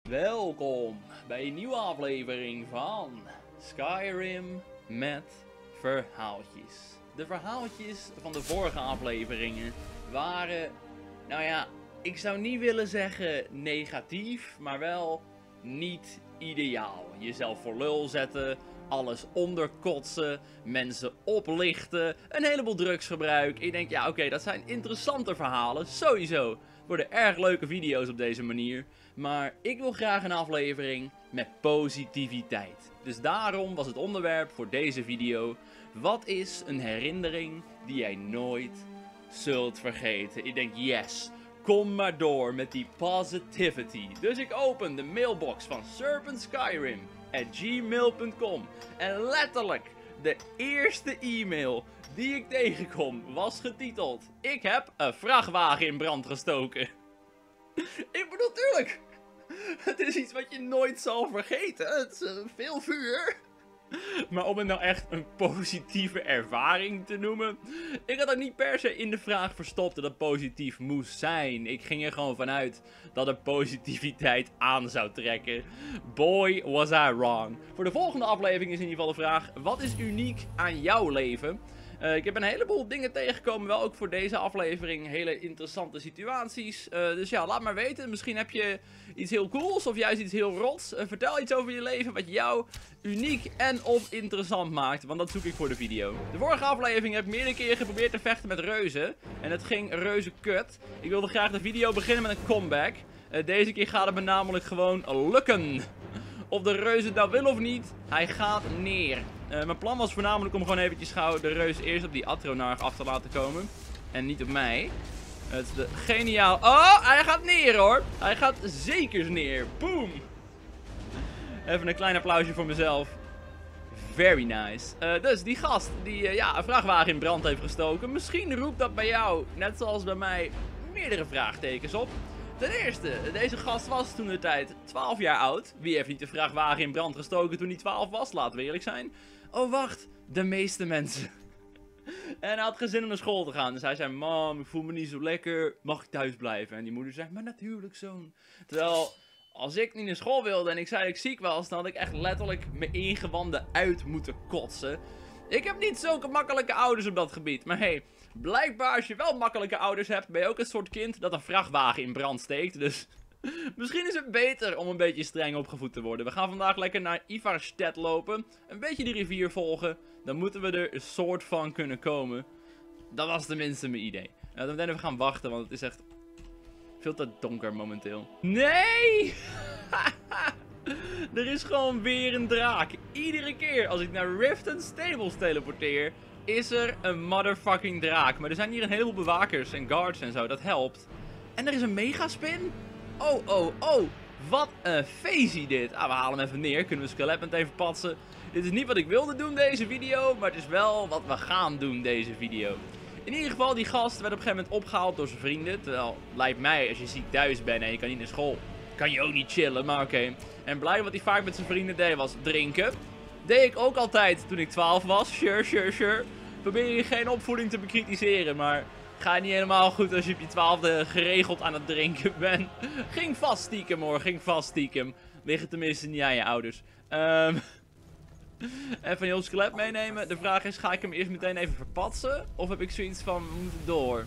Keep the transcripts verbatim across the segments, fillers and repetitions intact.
Welkom bij een nieuwe aflevering van Skyrim met verhaaltjes. De verhaaltjes van de vorige afleveringen waren, nou ja, ik zou niet willen zeggen negatief, maar wel niet ideaal. Jezelf voor lul zetten, alles onderkotsen, mensen oplichten, een heleboel drugsgebruik. Ik denk, ja oké, okay, dat zijn interessante verhalen, sowieso. Het worden erg leuke video's op deze manier. Maar ik wil graag een aflevering met positiviteit. Dus daarom was het onderwerp voor deze video: wat is een herinnering die jij nooit zult vergeten? Ik denk, yes, kom maar door met die positivity. Dus ik open de mailbox van serpent skyrim at gmail punt com. En letterlijk, de eerste e-mail die ik tegenkom was getiteld: ik heb een vrachtwagen in brand gestoken. Ik bedoel, tuurlijk, het is iets wat je nooit zal vergeten. Het is uh, veel vuur. Maar om het nou echt een positieve ervaring te noemen, ik had ook niet per se in de vraag verstopt dat het positief moest zijn. Ik ging er gewoon vanuit dat de positiviteit aan zou trekken. Boy, was I wrong. Voor de volgende aflevering is in ieder geval de vraag: wat is uniek aan jouw leven? Uh, ik heb een heleboel dingen tegengekomen, wel ook voor deze aflevering. Hele interessante situaties. Uh, dus ja, laat maar weten. Misschien heb je iets heel cools of juist iets heel rots. Uh, vertel iets over je leven wat jou uniek en of interessant maakt. Want dat zoek ik voor de video. De vorige aflevering heb ik meerdere keren geprobeerd te vechten met reuzen. En het ging reuze kut. Ik wilde graag de video beginnen met een comeback. Uh, deze keer gaat het me namelijk gewoon lukken. Of de reus het nou wil of niet, hij gaat neer. Uh, mijn plan was voornamelijk om gewoon eventjes gauw de reus eerst op die Atronarch af te laten komen. En niet op mij. Het is de geniaal... Oh, hij gaat neer hoor. Hij gaat zeker neer. Boom. Even een klein applausje voor mezelf. Very nice. Uh, dus die gast die uh, ja, een vrachtwagen in brand heeft gestoken. Misschien roept dat bij jou, net zoals bij mij, meerdere vraagtekens op. Ten eerste, deze gast was toen de tijd twaalf jaar oud. Wie heeft niet de vrachtwagen in brand gestoken toen hij twaalf was? Laten we eerlijk zijn. Oh wacht, de meeste mensen. En hij had geen zin om naar school te gaan. Dus hij zei: mam, ik voel me niet zo lekker. Mag ik thuis blijven? En die moeder zei: maar natuurlijk zoon. Terwijl, als ik niet naar school wilde en ik zei dat ik ziek was, dan had ik echt letterlijk mijn ingewanden uit moeten kotsen. Ik heb niet zulke makkelijke ouders op dat gebied. Maar hey, blijkbaar als je wel makkelijke ouders hebt, ben je ook het soort kind dat een vrachtwagen in brand steekt. Dus misschien is het beter om een beetje streng opgevoed te worden. We gaan vandaag lekker naar Ivarstedt lopen. Een beetje die rivier volgen. Dan moeten we er een soort van kunnen komen. Dat was tenminste mijn idee. Nou, dan meteen even gaan wachten, want het is echt veel te donker momenteel. Nee! Er is gewoon weer een draak. Iedere keer als ik naar Riften Stables teleporteer, is er een motherfucking draak. Maar er zijn hier een heleboel bewakers en guards en zo, dat helpt. En er is een megaspin. Oh, oh, oh. Wat een feestie dit. Ah, we halen hem even neer. Kunnen we Skeletment even patsen. Dit is niet wat ik wilde doen deze video, maar het is wel wat we gaan doen deze video. In ieder geval, die gast werd op een gegeven moment opgehaald door zijn vrienden. Terwijl, lijkt mij, als je ziek thuis bent en je kan niet naar school, kan je ook niet chillen, maar oké. Okay. En blijkbaar wat hij vaak met zijn vrienden deed was drinken. Deed ik ook altijd toen ik twaalf was. Sure, sure, sure. Probeer je geen opvoeding te bekritiseren, maar ga je niet helemaal goed als je op je twaalfde geregeld aan het drinken bent. Ging vast stiekem hoor, ging vast stiekem. Liggen tenminste niet aan je ouders. Um, even een heel skelet meenemen. De vraag is, ga ik hem eerst meteen even verpatsen? Of heb ik zoiets van, we moeten door?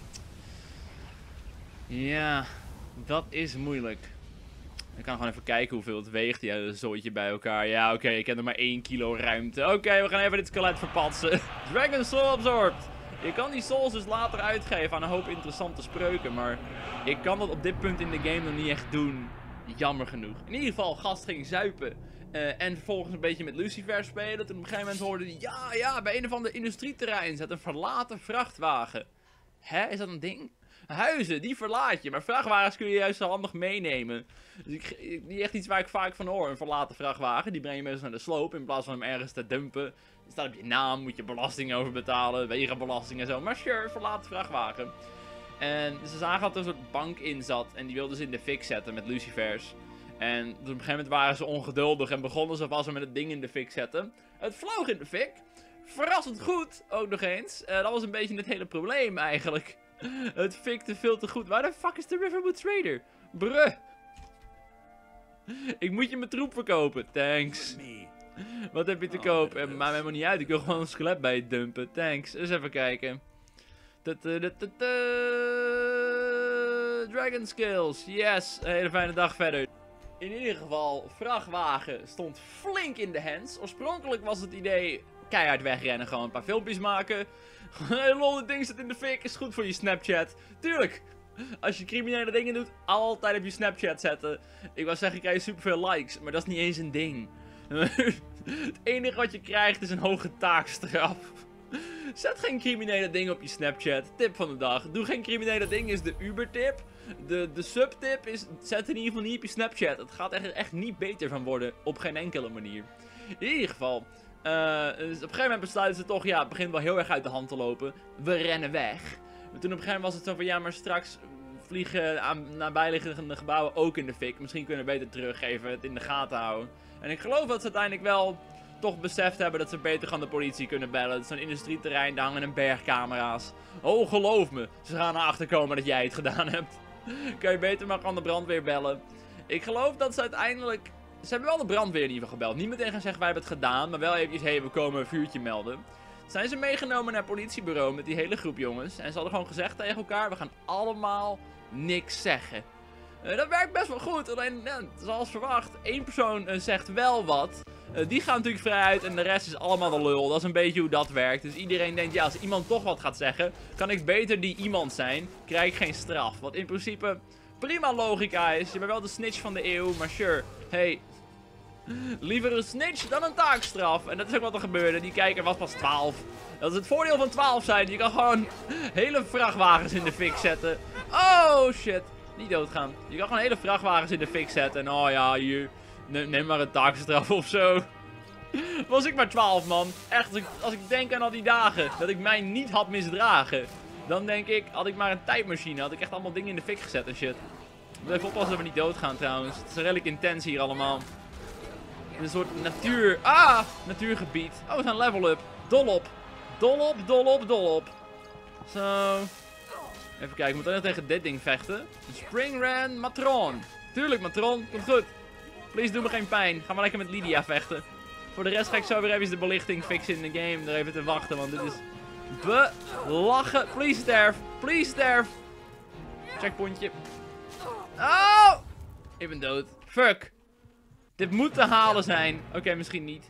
Ja, dat is moeilijk. Ik kan gewoon even kijken hoeveel het weegt. Ja, een zooitje bij elkaar. Ja, oké, okay, ik heb er maar één kilo ruimte. Oké, okay, we gaan even dit skelet verpatsen. Dragon Soul Absorbed. Je kan die souls dus later uitgeven aan een hoop interessante spreuken. Maar ik kan dat op dit punt in de game nog niet echt doen. Jammer genoeg. In ieder geval, gast ging zuipen. Uh, en vervolgens een beetje met Lucifer spelen. Toen op een gegeven moment hoorde hij: ja, ja, bij een of ander industrieterrein zit een verlaten vrachtwagen. Hè, is dat een ding? Huizen, die verlaat je. Maar vrachtwagens kun je juist zo handig meenemen. Dus ik, ik, niet echt iets waar ik vaak van hoor. Een verlaten vrachtwagen, die breng je mensen naar de sloop in plaats van hem ergens te dumpen. Er staat op je naam, moet je belasting over betalen, wegenbelasting en zo. Maar sure, verlaten vrachtwagen. En ze zagen dat er een soort bank in zat. En die wilden ze in de fik zetten met lucifers. En dus op een gegeven moment waren ze ongeduldig en begonnen ze vast met het ding in de fik zetten. Het vloog in de fik. Verrassend goed, ook nog eens. Uh, dat was een beetje het hele probleem eigenlijk. Het fikte veel te goed. Waar de fuck is de Riverwood Trader? Bruh. Ik moet je mijn troep verkopen. Thanks. Wat heb je te koop? Eh, maakt me helemaal niet uit. Ik wil gewoon een skelet bij je dumpen. Thanks. Eens even kijken. Dragon skills. Yes. Een hele fijne dag verder. In ieder geval, vrachtwagen stond flink in de hands. Oorspronkelijk was het idee keihard wegrennen. Gewoon een paar filmpjes maken. Hey lol, dit ding zit in de fik. Is goed voor je Snapchat. Tuurlijk. Als je criminele dingen doet, altijd op je Snapchat zetten. Ik wou zeggen, krijg je superveel likes. Maar dat is niet eens een ding. Het enige wat je krijgt is een hoge taakstraf. Zet geen criminele dingen op je Snapchat. Tip van de dag. Doe geen criminele dingen is de Uber tip. De, de subtip is, zet in ieder geval niet op je Snapchat. Het gaat er echt niet beter van worden. Op geen enkele manier. In ieder geval. Uh, dus op een gegeven moment besluiten ze toch, ja, het begint wel heel erg uit de hand te lopen. We rennen weg. Maar toen op een gegeven moment was het zo van, ja, maar straks vliegen aan nabijliggende gebouwen ook in de fik. Misschien kunnen we beter teruggeven, het in de gaten houden. En ik geloof dat ze uiteindelijk wel toch beseft hebben dat ze beter gaan de politie kunnen bellen. Het is zo'n industrieterrein, daar hangen een berg camera's. Oh, geloof me, ze gaan erachter komen dat jij het gedaan hebt. Kan je beter maar aan de brandweer bellen. Ik geloof dat ze uiteindelijk... Ze hebben wel de brandweer in ieder geval gebeld. Niet meteen gaan zeggen wij hebben het gedaan, maar wel eventjes, hé, hey, we komen een vuurtje melden. Zijn ze meegenomen naar het politiebureau met die hele groep jongens. En ze hadden gewoon gezegd tegen elkaar, we gaan allemaal niks zeggen. Uh, dat werkt best wel goed, alleen, ja, zoals verwacht, één persoon uh, zegt wel wat. Uh, die gaat natuurlijk vrij uit en de rest is allemaal de lul. Dat is een beetje hoe dat werkt. Dus iedereen denkt, ja, als iemand toch wat gaat zeggen, kan ik beter die iemand zijn, krijg ik geen straf. Wat in principe prima logica is. Je bent wel de snitch van de eeuw, maar sure, hey... Liever een snitch dan een taakstraf. En dat is ook wat er gebeurde. Die kijker was pas twaalf. Dat is het voordeel van twaalf zijn. Je kan gewoon hele vrachtwagens in de fik zetten. Oh shit. Niet doodgaan. Je kan gewoon hele vrachtwagens in de fik zetten. En oh ja, hier. Neem maar een taakstraf of zo. Was ik maar twaalf, man. Echt, als ik, als ik denk aan al die dagen dat ik mij niet had misdragen. Dan denk ik, had ik maar een tijdmachine. Had ik echt allemaal dingen in de fik gezet en shit. Blijf oppassen dat we niet doodgaan trouwens. Het is redelijk intens hier allemaal. Een soort natuur... Ah! Natuurgebied. Oh, we zijn level up. Dol op. Dol op, dol op, dol op. Zo. Even kijken, ik moet alleen tegen dit ding vechten. Springran Matron. Tuurlijk, Matron. Komt goed. Please, doe me geen pijn. Gaan we lekker met Lydia vechten. Voor de rest ga ik zo weer even de belichting fixen in de game. Er even te wachten, want dit is... Belachen. Please sterf. Please sterf. Checkpointje. Oh! Ik ben dood. Fuck. Dit moet te halen zijn. Oké, okay, misschien niet.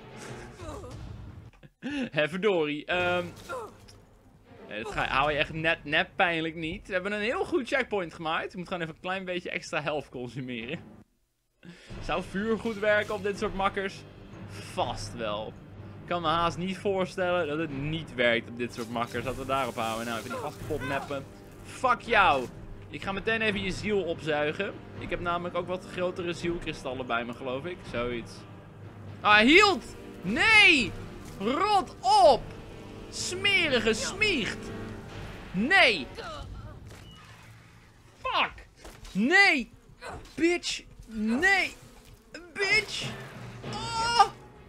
Hé, verdorie. Um, nee, dat ga, hou je echt net, net pijnlijk niet. We hebben een heel goed checkpoint gemaakt. Ik moet gewoon even een klein beetje extra health consumeren. Zou vuur goed werken op dit soort makkers? Vast wel. Ik kan me haast niet voorstellen dat het niet werkt op dit soort makkers. Dat we daarop houden. Nou, even die gast kapot neppen. Fuck jou. Ik ga meteen even je ziel opzuigen. Ik heb namelijk ook wat grotere zielkristallen bij me, geloof ik. Zoiets. Ah, hij hield! Nee! Rot op! Smerige smiecht! Nee! Fuck! Nee! Bitch! Nee! Bitch! Oh!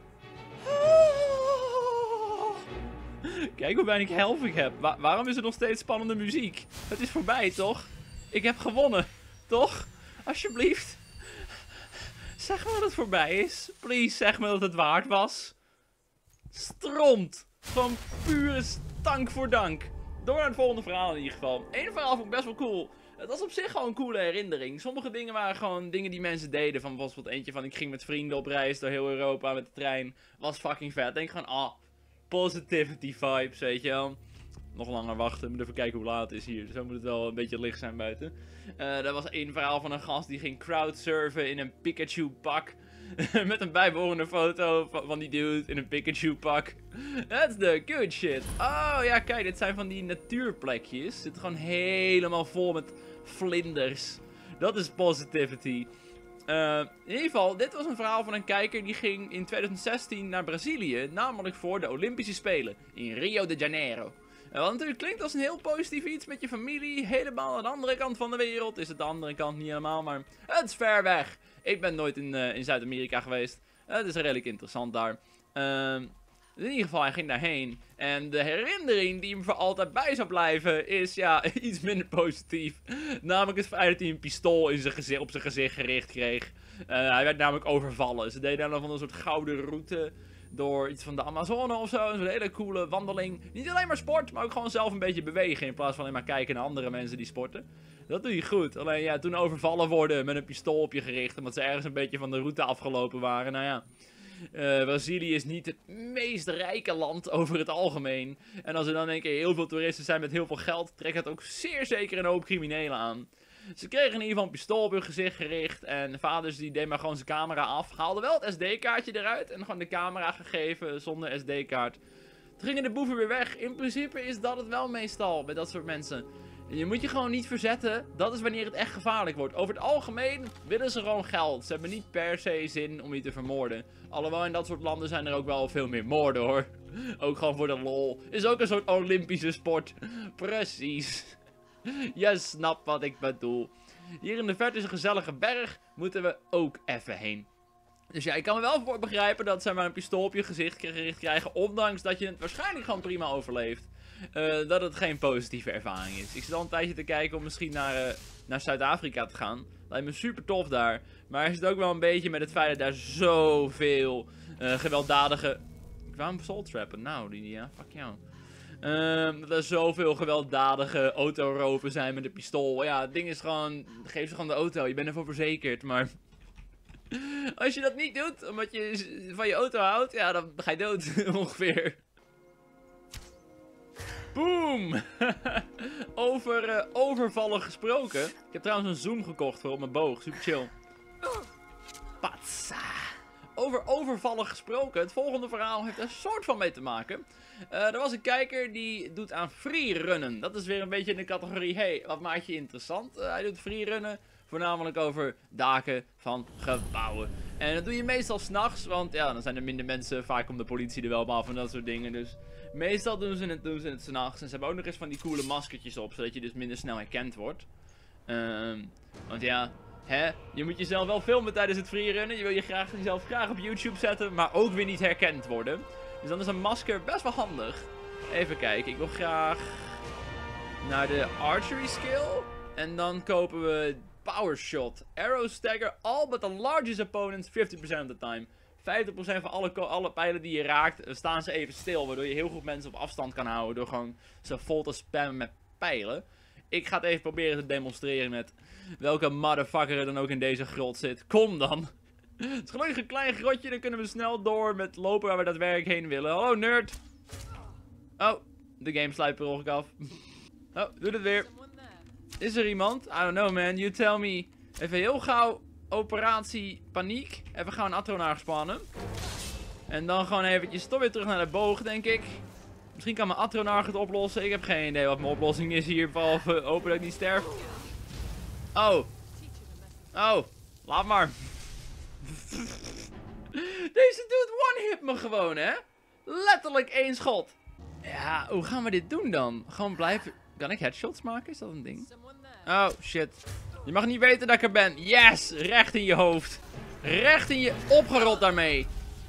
Oh! Kijk hoe weinig health ik heb. Wa waarom is er nog steeds spannende muziek? Het is voorbij, toch? Ik heb gewonnen, toch? Alsjeblieft. Zeg me dat het voorbij is. Please, zeg me dat het waard was. Stront. Gewoon pure stank voor dank. Door naar het volgende verhaal in ieder geval. Eén verhaal vond ik best wel cool. Het was op zich gewoon een coole herinnering. Sommige dingen waren gewoon dingen die mensen deden. Van bijvoorbeeld eentje van ik ging met vrienden op reis door heel Europa met de trein. Was fucking vet. Denk gewoon, ah, positivity vibes, weet je wel. Nog langer wachten, moet even kijken hoe laat het is hier. Zo moet het wel een beetje licht zijn buiten. Uh, er was één verhaal van een gast die ging crowdsurfen in een Pikachu pak. Met een bijbehorende foto van, van die dude in een Pikachu pak. That's the good shit. Oh ja, kijk, dit zijn van die natuurplekjes. Het zit gewoon helemaal vol met vlinders. Dat is positivity. Uh, in ieder geval, dit was een verhaal van een kijker die ging in twintig zestien naar Brazilië. Namelijk voor de Olympische Spelen in Rio de Janeiro. Uh, wat natuurlijk klinkt als een heel positief iets met je familie. Helemaal aan de andere kant van de wereld. Is het de andere kant niet helemaal, maar het is ver weg. Ik ben nooit in, uh, in Zuid-Amerika geweest. Uh, het is redelijk interessant daar. Uh, In ieder geval, hij ging daarheen. En de herinnering die hem voor altijd bij zou blijven is, ja, iets minder positief. Namelijk het feit dat hij een pistool in zijn gezicht, op zijn gezicht gericht kreeg. Uh, hij werd namelijk overvallen. Ze deden dan van een soort gouden route door iets van de Amazone of zo. Een hele coole wandeling. Niet alleen maar sport, maar ook gewoon zelf een beetje bewegen. In plaats van alleen maar kijken naar andere mensen die sporten. Dat doe je goed. Alleen ja, toen overvallen worden met een pistool op je gericht. Omdat ze ergens een beetje van de route afgelopen waren. Nou ja. Uh, Brazilië is niet het meest rijke land over het algemeen. En als er dan in één keer heel veel toeristen zijn met heel veel geld, trekt het ook zeer zeker een hoop criminelen aan. Ze kregen in ieder geval een pistool op hun gezicht gericht. En de vaders die deed maar gewoon zijn camera af. Haalden wel het S D-kaartje eruit. En gewoon de camera gegeven zonder S D-kaart. Toen gingen de boeven weer weg. In principe is dat het wel meestal bij dat soort mensen. Je moet je gewoon niet verzetten. Dat is wanneer het echt gevaarlijk wordt. Over het algemeen willen ze gewoon geld. Ze hebben niet per se zin om je te vermoorden. Alhoewel in dat soort landen zijn er ook wel veel meer moorden hoor. Ook gewoon voor de lol. Is ook een soort Olympische sport. Precies. Je snapt wat ik bedoel. Hier in de verte is een gezellige berg. Moeten we ook even heen. Dus ja, ik kan me wel voor begrijpen dat ze maar een pistool op je gezicht gericht krijgen. Ondanks dat je het waarschijnlijk gewoon prima overleeft. Uh, dat het geen positieve ervaring is. Ik zit al een tijdje te kijken om misschien naar, uh, naar Zuid-Afrika te gaan. Lijkt me super tof daar. Maar er zit ook wel een beetje met het feit dat daar zoveel uh, gewelddadige... Waarom soul trappen? Nou, die, ja, fuck jou. Uh, dat er zoveel gewelddadige autoroven zijn met een pistool. Ja, het ding is gewoon... Geef ze gewoon de auto. Je bent ervoor verzekerd, maar... Als je dat niet doet, omdat je van je auto houdt, ja, dan ga je dood, ongeveer. Boom! Over uh, overvallen gesproken. Ik heb trouwens een zoom gekocht voor op mijn boog. Super chill. Patsa! Over overvallen gesproken. Het volgende verhaal heeft er een soort van mee te maken. Uh, er was een kijker die doet aan freerunnen. Dat is weer een beetje in de categorie, hey, wat maakt je interessant? Uh, hij doet freerunnen. Voornamelijk over daken van gebouwen. En dat doe je meestal s'nachts, want ja, dan zijn er minder mensen. Vaak komt de politie er wel op af en dat soort dingen. Dus meestal doen ze het, doen ze het s'nachts. En ze hebben ook nog eens van die coole maskertjes op, zodat je dus minder snel herkend wordt. Um, want ja, hè, je moet jezelf wel filmen tijdens het freerunnen. Je wil je graag, jezelf graag op YouTube zetten, maar ook weer niet herkend worden. Dus dan is een masker best wel handig. Even kijken, ik wil graag naar de archery skill. En dan kopen we power shot. Arrow stagger all but the largest opponent fifty percent of the time. vijftig procent van alle, alle pijlen die je raakt, staan ze even stil. Waardoor je heel goed mensen op afstand kan houden. Door gewoon ze vol te spammen met pijlen. Ik ga het even proberen te demonstreren met welke motherfucker er dan ook in deze grot zit. Kom dan. Het is gelukkig een klein grotje. Dan kunnen we snel door met lopen waar we daadwerkelijk heen willen. Hallo nerd. Oh, de game sluit per ongeluk af. Oh, doe het weer. Is er iemand? I don't know man, you tell me. Even heel gauw operatie paniek. Even gauw een Atronar spannen. En dan gewoon eventjes toch weer terug naar de boog, denk ik. Misschien kan mijn Atronar het oplossen. Ik heb geen idee wat mijn oplossing is hier. Behalve hopen dat ik niet sterf. Oh. Oh. Laat maar. Deze dude one-hit me gewoon, hè? Letterlijk één schot. Ja, hoe gaan we dit doen dan? Gewoon blijven... Kan ik headshots maken? Is dat een ding? Oh, shit. Je mag niet weten dat ik er ben. Yes! Recht in je hoofd. Recht in je... Opgerold daarmee.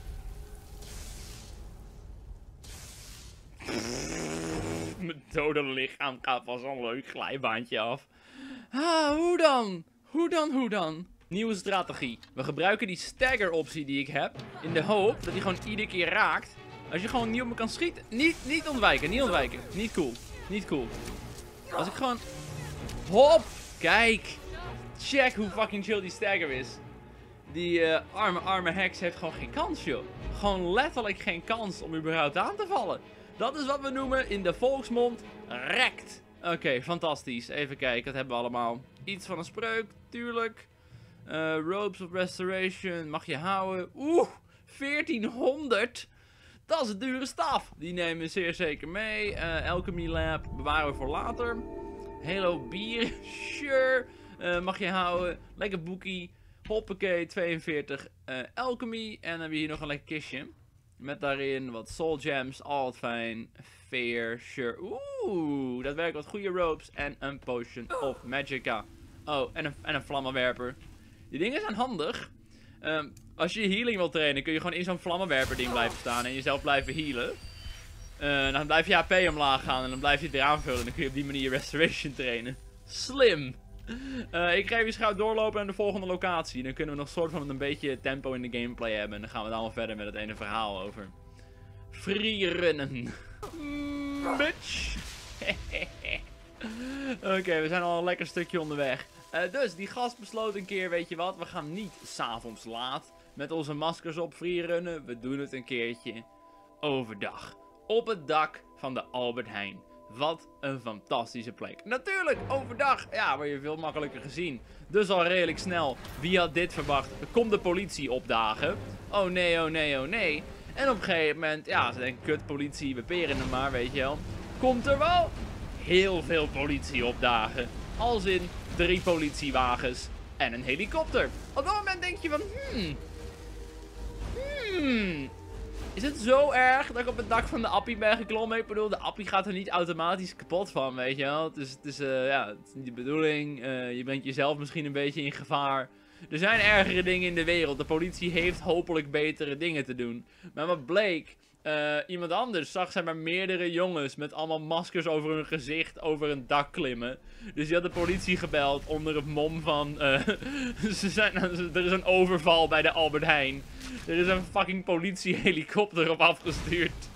Mijn dode lichaam gaat van zo'n leuk glijbaantje af. Ah, hoe dan? Hoe dan, hoe dan? Nieuwe strategie. We gebruiken die stagger optie die ik heb. In de hoop dat hij gewoon iedere keer raakt. Als je gewoon niet op me kan schieten. Niet, niet ontwijken, niet ontwijken. Niet cool. Niet cool. Als ik gewoon... Hop! Kijk! Check hoe fucking chill die stagger is. Die uh, arme, arme heks heeft gewoon geen kans, joh. Gewoon letterlijk geen kans om überhaupt aan te vallen. Dat is wat we noemen in de volksmond rekt. Oké, okay, fantastisch. Even kijken, dat hebben we allemaal. Iets van een spreuk, tuurlijk. Uh, Robes of Restoration, mag je houden. Oeh, veertienhonderd! Dat is een dure staf. Die nemen we zeer zeker mee. Uh, Alchemy Lab bewaren we voor later. Halo bier, sure. Uh, mag je houden. Lekker boekie. Hoppakee, tweeënveertig uh, Alchemy. En dan hebben we hier nog een lekker kistje. Met daarin wat Soul Gems, altijd fijn. Fair, sure. Oeh, dat werkt wat goede ropes. En een Potion of Magicka. Oh, en een, en een vlammenwerper. Die dingen zijn handig. Um, als je healing wil trainen, kun je gewoon in zo'n vlammenwerper ding blijven staan en jezelf blijven healen. Uh, dan blijf je H P omlaag gaan en dan blijf je het weer aanvullen. En dan kun je op die manier restoration trainen. Slim! Uh, ik ga even gauw doorlopen naar de volgende locatie. Dan kunnen we nog soort van een beetje tempo in de gameplay hebben. En dan gaan we dan wel verder met het ene verhaal over freerunnen. Mm, bitch! Oké, okay, we zijn al een lekker stukje onderweg. Uh, dus die gast besloot een keer, weet je wat, we gaan niet 's avonds laat met onze maskers op freerunnen. We doen het een keertje overdag. Op het dak van de Albert Heijn. Wat een fantastische plek. Natuurlijk, overdag, ja, word je veel makkelijker gezien. Dus al redelijk snel, wie had dit verwacht? Er komt de politie opdagen. Oh nee, oh nee, oh nee. En op een gegeven moment, ja, ze denken, kut politie, we peren hem maar, weet je wel. Komt er wel heel veel politie opdagen. Als in drie politiewagens en een helikopter. Op dat moment denk je van, hmm, hmm, is het zo erg dat ik op het dak van de appie ben geklommen? Ik bedoel, de appie gaat er niet automatisch kapot van, weet je wel. Dus het is, uh, ja, het is niet de bedoeling. Uh, je brengt jezelf misschien een beetje in gevaar. Er zijn ergere dingen in de wereld. De politie heeft hopelijk betere dingen te doen. Maar wat bleek? Uh, iemand anders zag zeg maar meerdere jongens met allemaal maskers over hun gezicht over een dak klimmen. Dus die had de politie gebeld onder het mom van uh, ze zijn, er is een overval bij de Albert Heijn. Er is een fucking politiehelikopter op afgestuurd.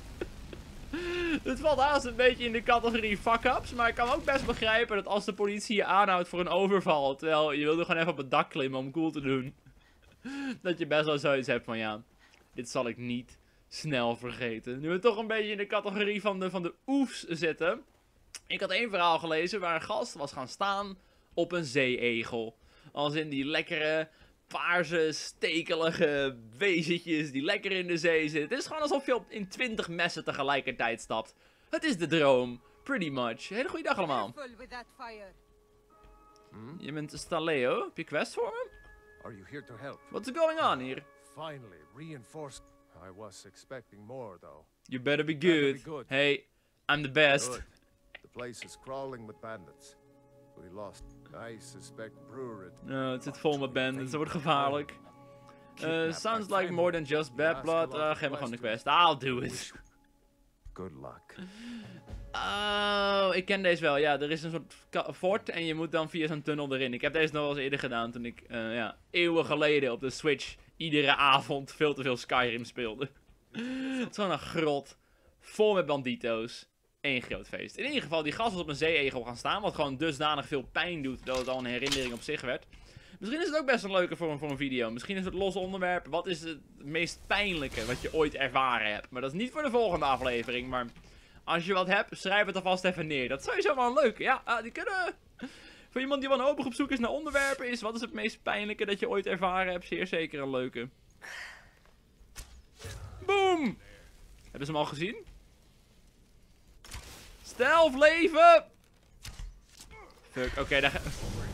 Het valt haast een beetje in de categorie fuck-ups, maar ik kan ook best begrijpen dat als de politie je aanhoudt voor een overval, terwijl je wilde gewoon even op het dak klimmen om cool te doen, dat je best wel zoiets hebt van ja, dit zal ik niet snel vergeten. Nu we toch een beetje in de categorie van de, van de oefs zitten. Ik had één verhaal gelezen waar een gast was gaan staan op een zeeegel. Als in die lekkere, paarse, stekelige wezentjes die lekker in de zee zitten. Het is gewoon alsof je op, in twintig messen tegelijkertijd stapt. Het is de droom. Pretty much. Hele goede dag allemaal. Hmm? Je bent Staleo. Heb je quest voor me? Are you here to help? What's going on hier? Finally, reinforced. I was expecting more, though. You better be good. Better be good. Hey, I'm the best. Good. The place is crawling with bandits. We lost. I suspect Brewery. No, het zit vol met bandits. Het wordt gevaarlijk. Uh, sounds like more than just bad blood. Uh, geef me gewoon de quest. I'll do it. Good luck. Oh, ik ken deze wel. Ja, er is een soort fort en je moet dan via zo'n tunnel erin. Ik heb deze nog wel eens eerder gedaan toen ik, uh, ja, eeuwen geleden op de Switch iedere avond veel te veel Skyrim speelde. Het is gewoon een grot vol met bandito's. Eén groot feest. In ieder geval, die gast was op een zeeegel gaan staan, wat gewoon dusdanig veel pijn doet dat het al een herinnering op zich werd. Misschien is het ook best een leuke voor een, voor een video. Misschien is het los onderwerp. Wat is het meest pijnlijke wat je ooit ervaren hebt? Maar dat is niet voor de volgende aflevering. Maar als je wat hebt, schrijf het alvast even neer. Dat is sowieso wel een leuke. Ja, uh, die kunnen... Voor iemand die wanhopig op zoek is naar onderwerpen is... Wat is het meest pijnlijke dat je ooit ervaren hebt? Zeer zeker een leuke. Boom! Hebben ze hem al gezien? Stealth leven! Fuck, oké, okay, daar ga...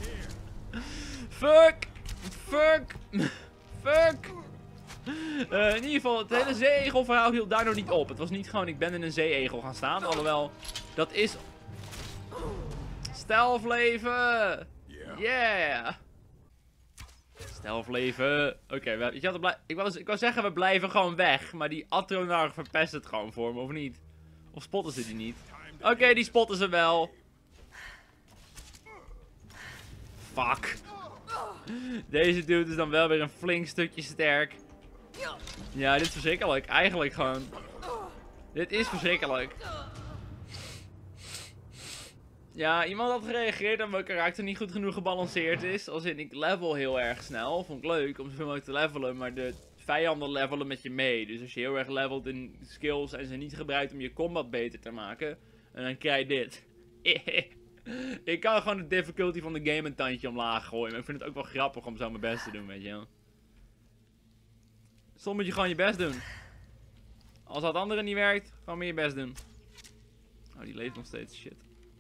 Fuck! Fuck! Fuck! Uh, in ieder geval, het hele zeeegelverhaal hield daar nog niet op. Het was niet gewoon, ik ben in een zeeegel gaan staan. Alhoewel, dat is... Stealth leven! Yeah! Stealth leven! Oké, okay, ik, wou, ik wou zeggen, we blijven gewoon weg. Maar die Atronach verpest het gewoon voor me, of niet? Of spotten ze die niet? Oké, okay, die spotten ze wel. Fuck. Deze dude is dan wel weer een flink stukje sterk. Ja, dit is verschrikkelijk. Eigenlijk gewoon. Dit is verschrikkelijk. Ja, iemand had gereageerd dat mijn karakter niet goed genoeg gebalanceerd is. Als in, ik level heel erg snel. Vond ik leuk om zoveel mogelijk te levelen. Maar de vijanden levelen met je mee. Dus als je heel erg levelt in skills en ze niet gebruikt om je combat beter te maken. En dan krijg je dit. Ik kan gewoon de difficulty van de game een tandje omlaag gooien. Maar ik vind het ook wel grappig om zo mijn best te doen, weet je wel. Soms moet je gewoon je best doen. Als dat andere niet werkt, gewoon meer je best doen. Oh, die leeft nog steeds, shit.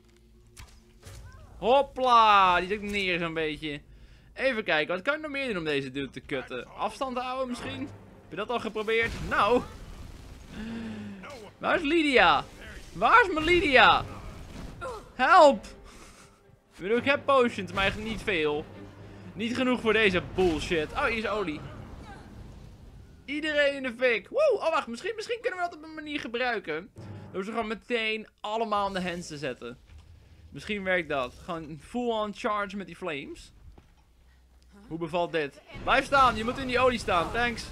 Hopla, die zit neer zo'n beetje. Even kijken, wat kan ik nog meer doen om deze dude te kutten? Afstand houden misschien? Heb je dat al geprobeerd? Nou. Waar is Lydia? Waar is mijn Lydia? Help! Ik bedoel, ik heb potions, maar echt niet veel. Niet genoeg voor deze bullshit. Oh, hier is olie. Iedereen in de fik. Woe, oh wacht, misschien, misschien kunnen we dat op een manier gebruiken. Door ze gewoon meteen allemaal aan de hands te zetten. Misschien werkt dat. Gewoon full-on charge met die flames. Hoe bevalt dit? Blijf staan, je moet in die olie staan. Thanks.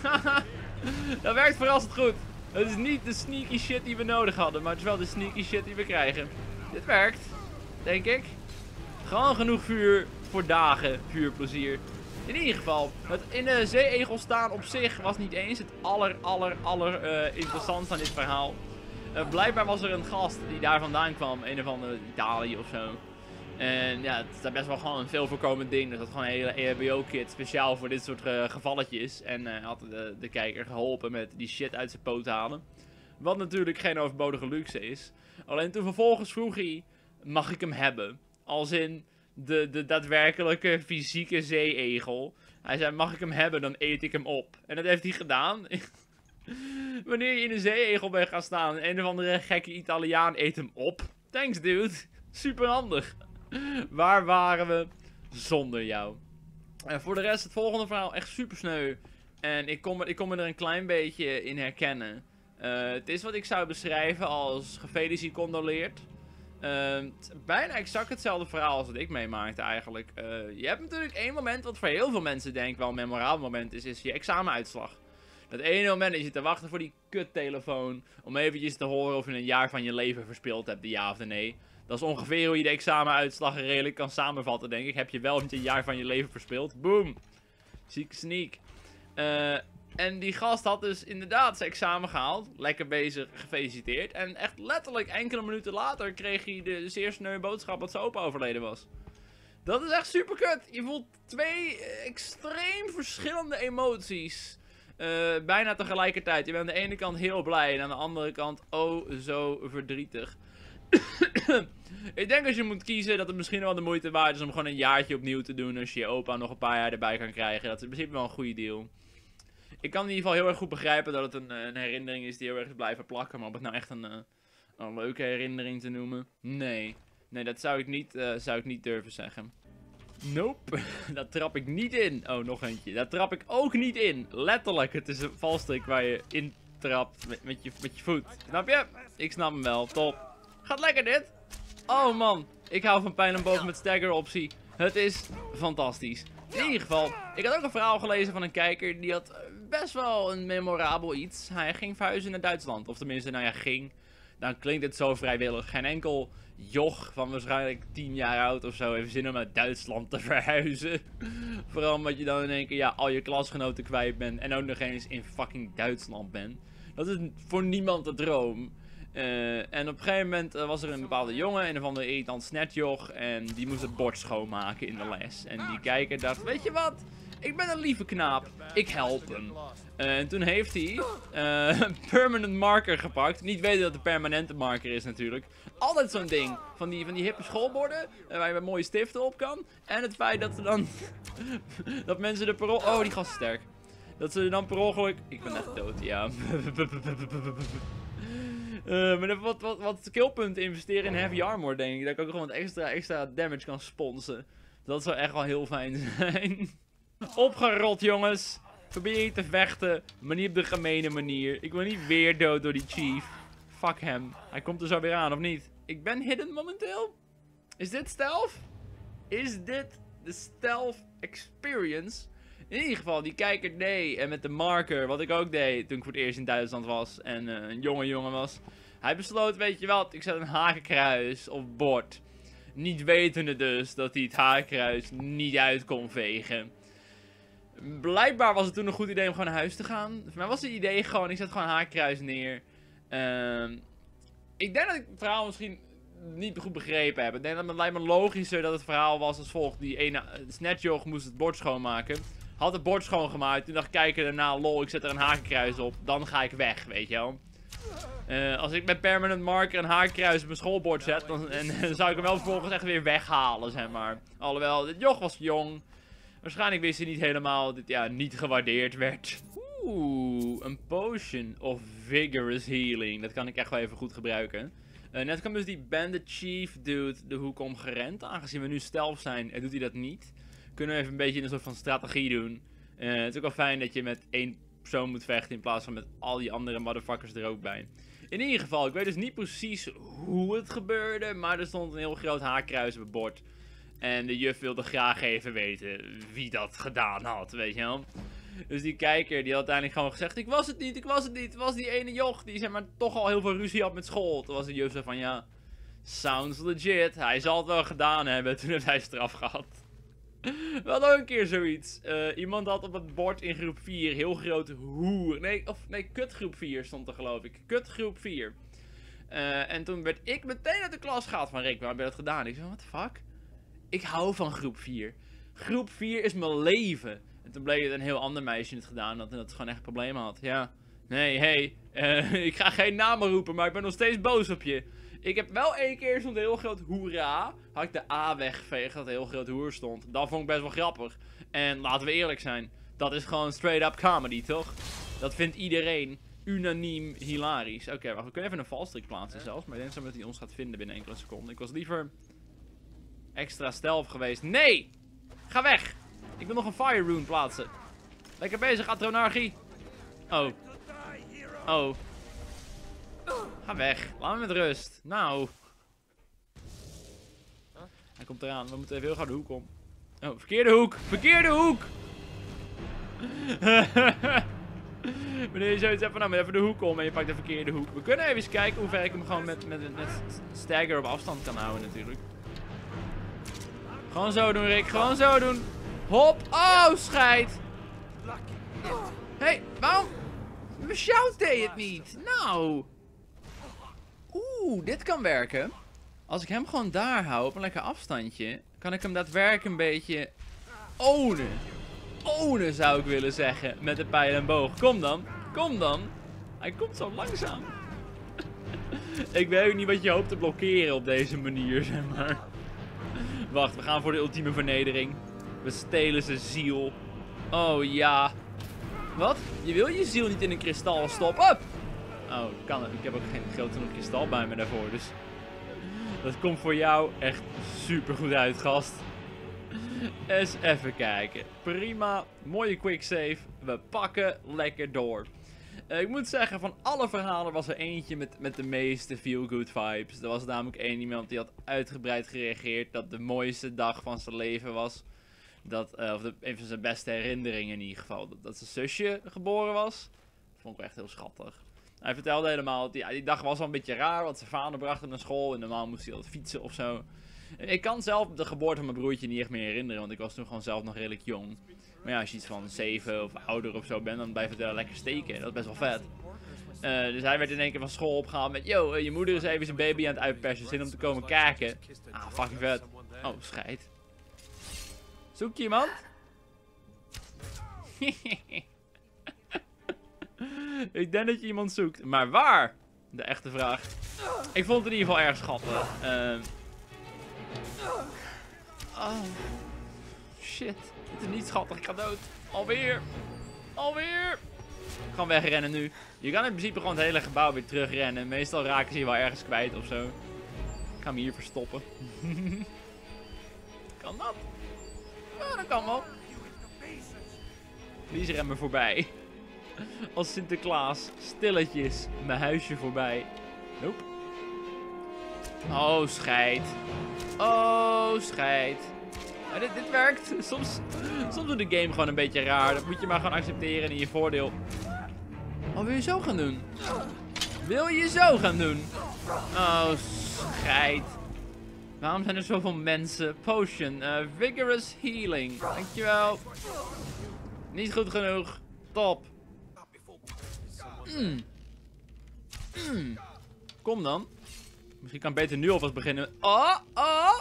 Dat werkt verrassend goed. Het is niet de sneaky shit die we nodig hadden, maar het is wel de sneaky shit die we krijgen. Dit werkt, denk ik. Gewoon genoeg vuur voor dagen, vuurplezier. In ieder geval, het in de zeeegel staan op zich was niet eens het aller, aller, aller uh, interessant aan dit verhaal. Uh, blijkbaar was er een gast die daar vandaan kwam, een of andere Italië of zo. En ja, het is best wel gewoon een veel voorkomend ding. Dus dat gewoon een hele E H B O-kit speciaal voor dit soort uh, gevalletjes. En uh, had de, de kijker geholpen met die shit uit zijn poot halen. Wat natuurlijk geen overbodige luxe is. Alleen toen vervolgens vroeg hij, mag ik hem hebben? Als in de, de daadwerkelijke fysieke zeeegel. Hij zei, mag ik hem hebben, dan eet ik hem op. En dat heeft hij gedaan. Wanneer je in een zeeegel bent gaan staan en een of andere gekke Italiaan eet hem op. Thanks dude. Super handig. Waar waren we zonder jou? En voor de rest, het volgende verhaal echt super sneu. En ik kon, me, ik kon me er een klein beetje in herkennen. Uh, het is wat ik zou beschrijven als gefeliciteerd. Uh, bijna exact hetzelfde verhaal als wat ik meemaakte eigenlijk. Uh, je hebt natuurlijk één moment wat voor heel veel mensen denk ik wel een memorabel moment is, is je examenuitslag. Dat ene moment dat je te wachten voor die kuttelefoon om eventjes te horen of je een jaar van je leven verspild hebt, de ja of de nee. Dat is ongeveer hoe je de examenuitslag redelijk kan samenvatten, denk ik. Heb je wel een jaar van je leven verspild? Boom! Zieke sneak. Uh, en die gast had dus inderdaad zijn examen gehaald. Lekker bezig, gefeliciteerd. En echt letterlijk enkele minuten later kreeg hij de zeer sneu boodschap dat zijn opa overleden was. Dat is echt super kut. Je voelt twee extreem verschillende emoties. Uh, bijna tegelijkertijd. Je bent aan de ene kant heel blij en aan de andere kant oh zo verdrietig. Ik denk als je moet kiezen dat het misschien wel de moeite waard is om gewoon een jaartje opnieuw te doen als je je opa nog een paar jaar erbij kan krijgen. Dat is in principe wel een goede deal. Ik kan in ieder geval heel erg goed begrijpen dat het een, een herinnering is die heel erg is blijven plakken. Maar om het nou echt een, een leuke herinnering te noemen? Nee. Nee, dat zou ik niet, uh, zou ik niet durven zeggen. Nope. Daar trap ik niet in. Oh, nog eentje. Daar trap ik ook niet in. Letterlijk. Het is een valstrik waar je in trapt met, met, je, met je voet. Snap je? Ik snap hem wel. Top. Gaat lekker dit. Oh man. Ik hou van pijl en boven met stagger optie. Het is fantastisch. In ieder geval. Ik had ook een verhaal gelezen van een kijker. Die had best wel een memorabel iets. Hij ging verhuizen naar Duitsland. Of tenminste, nou ja, ging. Dan klinkt het zo vrijwillig. Geen enkel joch van waarschijnlijk tien jaar oud of zo heeft zin om naar Duitsland te verhuizen. Vooral omdat je dan in één keer ja, al je klasgenoten kwijt bent. En ook nog eens in fucking Duitsland bent. Dat is voor niemand de droom. Uh, en op een gegeven moment uh, was er een bepaalde jongen, een of andere irritant snetjoch. En die moest het bord schoonmaken in de les. En die kijker dacht, weet je wat? Ik ben een lieve knaap. Ik help hem. Uh, en toen heeft hij uh, een permanent marker gepakt. Niet weten dat het een permanente marker is natuurlijk. Altijd zo'n ding. Van die, van die hippe schoolborden. Uh, waar je met mooie stiften op kan. En het feit dat ze dan... dat mensen er per ongeluk... Oh, die gast is sterk. Dat ze dan per ongeluk... Ik ben echt dood, ja. Uh, maar wat, wat, wat skillpunten investeren in heavy armor, denk ik. Dat ik ook gewoon wat extra, extra damage kan sponsen. Dat zou echt wel heel fijn zijn. Opgerot, jongens. Probeer je te vechten, maar niet op de gemene manier. Ik wil niet weer dood door die chief. Fuck hem. Hij komt er zo weer aan, of niet? Ik ben hidden momenteel. Is dit stealth? Is dit de stealth experience? In ieder geval, die kijker deed. En met de marker, wat ik ook deed toen ik voor het eerst in Duitsland was. En uh, een jonge jongen was. Hij besloot, weet je wat, ik zet een hakenkruis op bord. Niet wetende dus dat hij het hakenkruis niet uit kon vegen. Blijkbaar was het toen een goed idee om gewoon naar huis te gaan. Voor mij was het idee gewoon, ik zet gewoon een hakenkruis neer. Uh, ik denk dat ik het verhaal misschien niet goed begrepen heb. Ik denk dat het lijkt me logischer dat het verhaal was als volgt. Die ene snatjoch moest het bord schoonmaken. Had het bord schoongemaakt. Toen dacht ik, kijken daarna, lol, ik zet er een hakenkruis op. Dan ga ik weg, weet je wel. Uh, als ik met permanent marker een hakenkruis op mijn schoolbord zet, dan, en, dan zou ik hem wel vervolgens echt weer weghalen, zeg maar. Alhoewel, dit joch was jong. Waarschijnlijk wist hij niet helemaal dat het ja, niet gewaardeerd werd. Oeh, een potion of vigorous healing. Dat kan ik echt wel even goed gebruiken. Uh, net kwam dus die bandit chief dude de hoek om gerend. Aangezien we nu stealth zijn, doet hij dat niet. kunnen we even een beetje een soort van strategie doen. Uh, het is ook wel fijn dat je met één persoon moet vechten in plaats van met al die andere motherfuckers er ook bij. In ieder geval, ik weet dus niet precies hoe het gebeurde, maar er stond een heel groot haakkruis op het bord. En de juf wilde graag even weten wie dat gedaan had, weet je wel. Dus die kijker die had uiteindelijk gewoon gezegd, ik was het niet, ik was het niet. Het was die ene joch die zeg maar toch al heel veel ruzie had met school. Toen was de juf zo van, ja, sounds legit. Hij zal het wel gedaan hebben. Toen heeft hij straf gehad. We hadden ook een keer zoiets. Uh, iemand had op het bord in groep vier heel groot hoer. Nee, of nee, kutgroep vier stond er geloof ik. Kutgroep vier. Uh, en toen werd ik meteen uit de klas gehaald van Rick, waar heb je dat gedaan? Ik zei, what the fuck? Ik hou van groep vier. Groep vier is mijn leven. En toen bleek het een heel ander meisje het gedaan had en dat het gewoon echt problemen had. Ja, nee, hé, hey, uh, ik ga geen namen roepen, maar ik ben nog steeds boos op je. Ik heb wel één keer zo'n heel groot hoera, had ik de A weggeveegd dat er heel groot hoer stond. Dat vond ik best wel grappig. En laten we eerlijk zijn, dat is gewoon straight up comedy, toch? Dat vindt iedereen unaniem hilarisch. Oké, okay, wacht, we kunnen even een valstrik plaatsen zelfs, maar ik denk zo dat hij ons gaat vinden binnen enkele seconden. Ik was liever extra stealth geweest. Nee! Ga weg! Ik wil nog een fire rune plaatsen. Lekker bezig, Atronarchie. Oh. Oh. Ga weg. Laat me met rust. Nou. Hij komt eraan. We moeten even heel gauw de hoek om. Oh, verkeerde hoek. Verkeerde hoek. Wanneer je zoiets hebt van, nou, maar even de hoek om en je pakt de verkeerde hoek. We kunnen even eens kijken hoe ver ik hem gewoon met, met, met stagger op afstand kan houden natuurlijk. Gewoon zo doen, Rick. Gewoon zo doen. Hop. Oh, scheid. Hé, hey, waarom? Michelle deed het niet. Nou. Oeh, dit kan werken. Als ik hem gewoon daar hou, op een lekker afstandje, kan ik hem daadwerkelijk een beetje ownen. Ownen zou ik willen zeggen, met de pijl en boog. Kom dan. Kom dan. Hij komt zo langzaam. Ik weet ook niet wat je hoopt te blokkeren op deze manier, zeg maar. Wacht, we gaan voor de ultieme vernedering. We stelen zijn ziel. Oh ja. Wat? Je wil je ziel niet in een kristal stoppen? Oh, kan het. Ik heb ook geen groot genoeg kristal bij me daarvoor, dus dat komt voor jou echt super goed uit, gast. Eens even kijken. Prima. Mooie quick save. We pakken lekker door. Uh, ik moet zeggen, van alle verhalen was er eentje met, met de meeste feel-good vibes. Er was namelijk één iemand die had uitgebreid gereageerd dat de mooiste dag van zijn leven was. Dat, uh, of de, een van zijn beste herinneringen in ieder geval. Dat, dat zijn zusje geboren was. Dat vond ik wel echt heel schattig. Hij vertelde helemaal dat die, ja, die dag was wel een beetje raar, want zijn vader bracht hem naar school en normaal moest hij altijd fietsen of zo. Ik kan zelf de geboorte van mijn broertje niet echt meer herinneren, want ik was toen gewoon zelf nog redelijk jong. Maar ja, als je iets van zeven of ouder of zo bent, dan blijft het wel lekker steken. Dat is best wel vet. Uh, dus hij werd in één keer van school opgehaald met, yo, uh, je moeder is even zijn baby aan het uitpersen, zin om te komen kijken. Ah, fucking vet. Oh, scheid. Zoek je iemand? Ik denk dat je iemand zoekt. Maar waar? De echte vraag. Ik vond het in ieder geval erg schattig. Uh... Oh. Shit. Het is niet schattig. Ik ga dood. Alweer. Alweer. Ik ga wegrennen nu. Je kan in principe gewoon het hele gebouw weer terugrennen. Meestal raken ze je wel ergens kwijt of zo. Ik ga hem hier verstoppen. Kan dat? Ja, dat kan wel. Please ren me voorbij. Als Sinterklaas, stilletjes, mijn huisje voorbij. Nope. Oh, scheid. Oh, scheid. Maar dit, dit werkt. Soms, soms doet de game gewoon een beetje raar. Dat moet je maar gewoon accepteren in je voordeel. Oh, wil je zo gaan doen? Wil je zo gaan doen? Oh, scheid. Waarom zijn er zoveel mensen? Potion. Uh, vigorous healing. Dankjewel. Niet goed genoeg. Top. Mm. Mm. Kom dan. Misschien kan ik beter nu alvast beginnen. Oh, oh.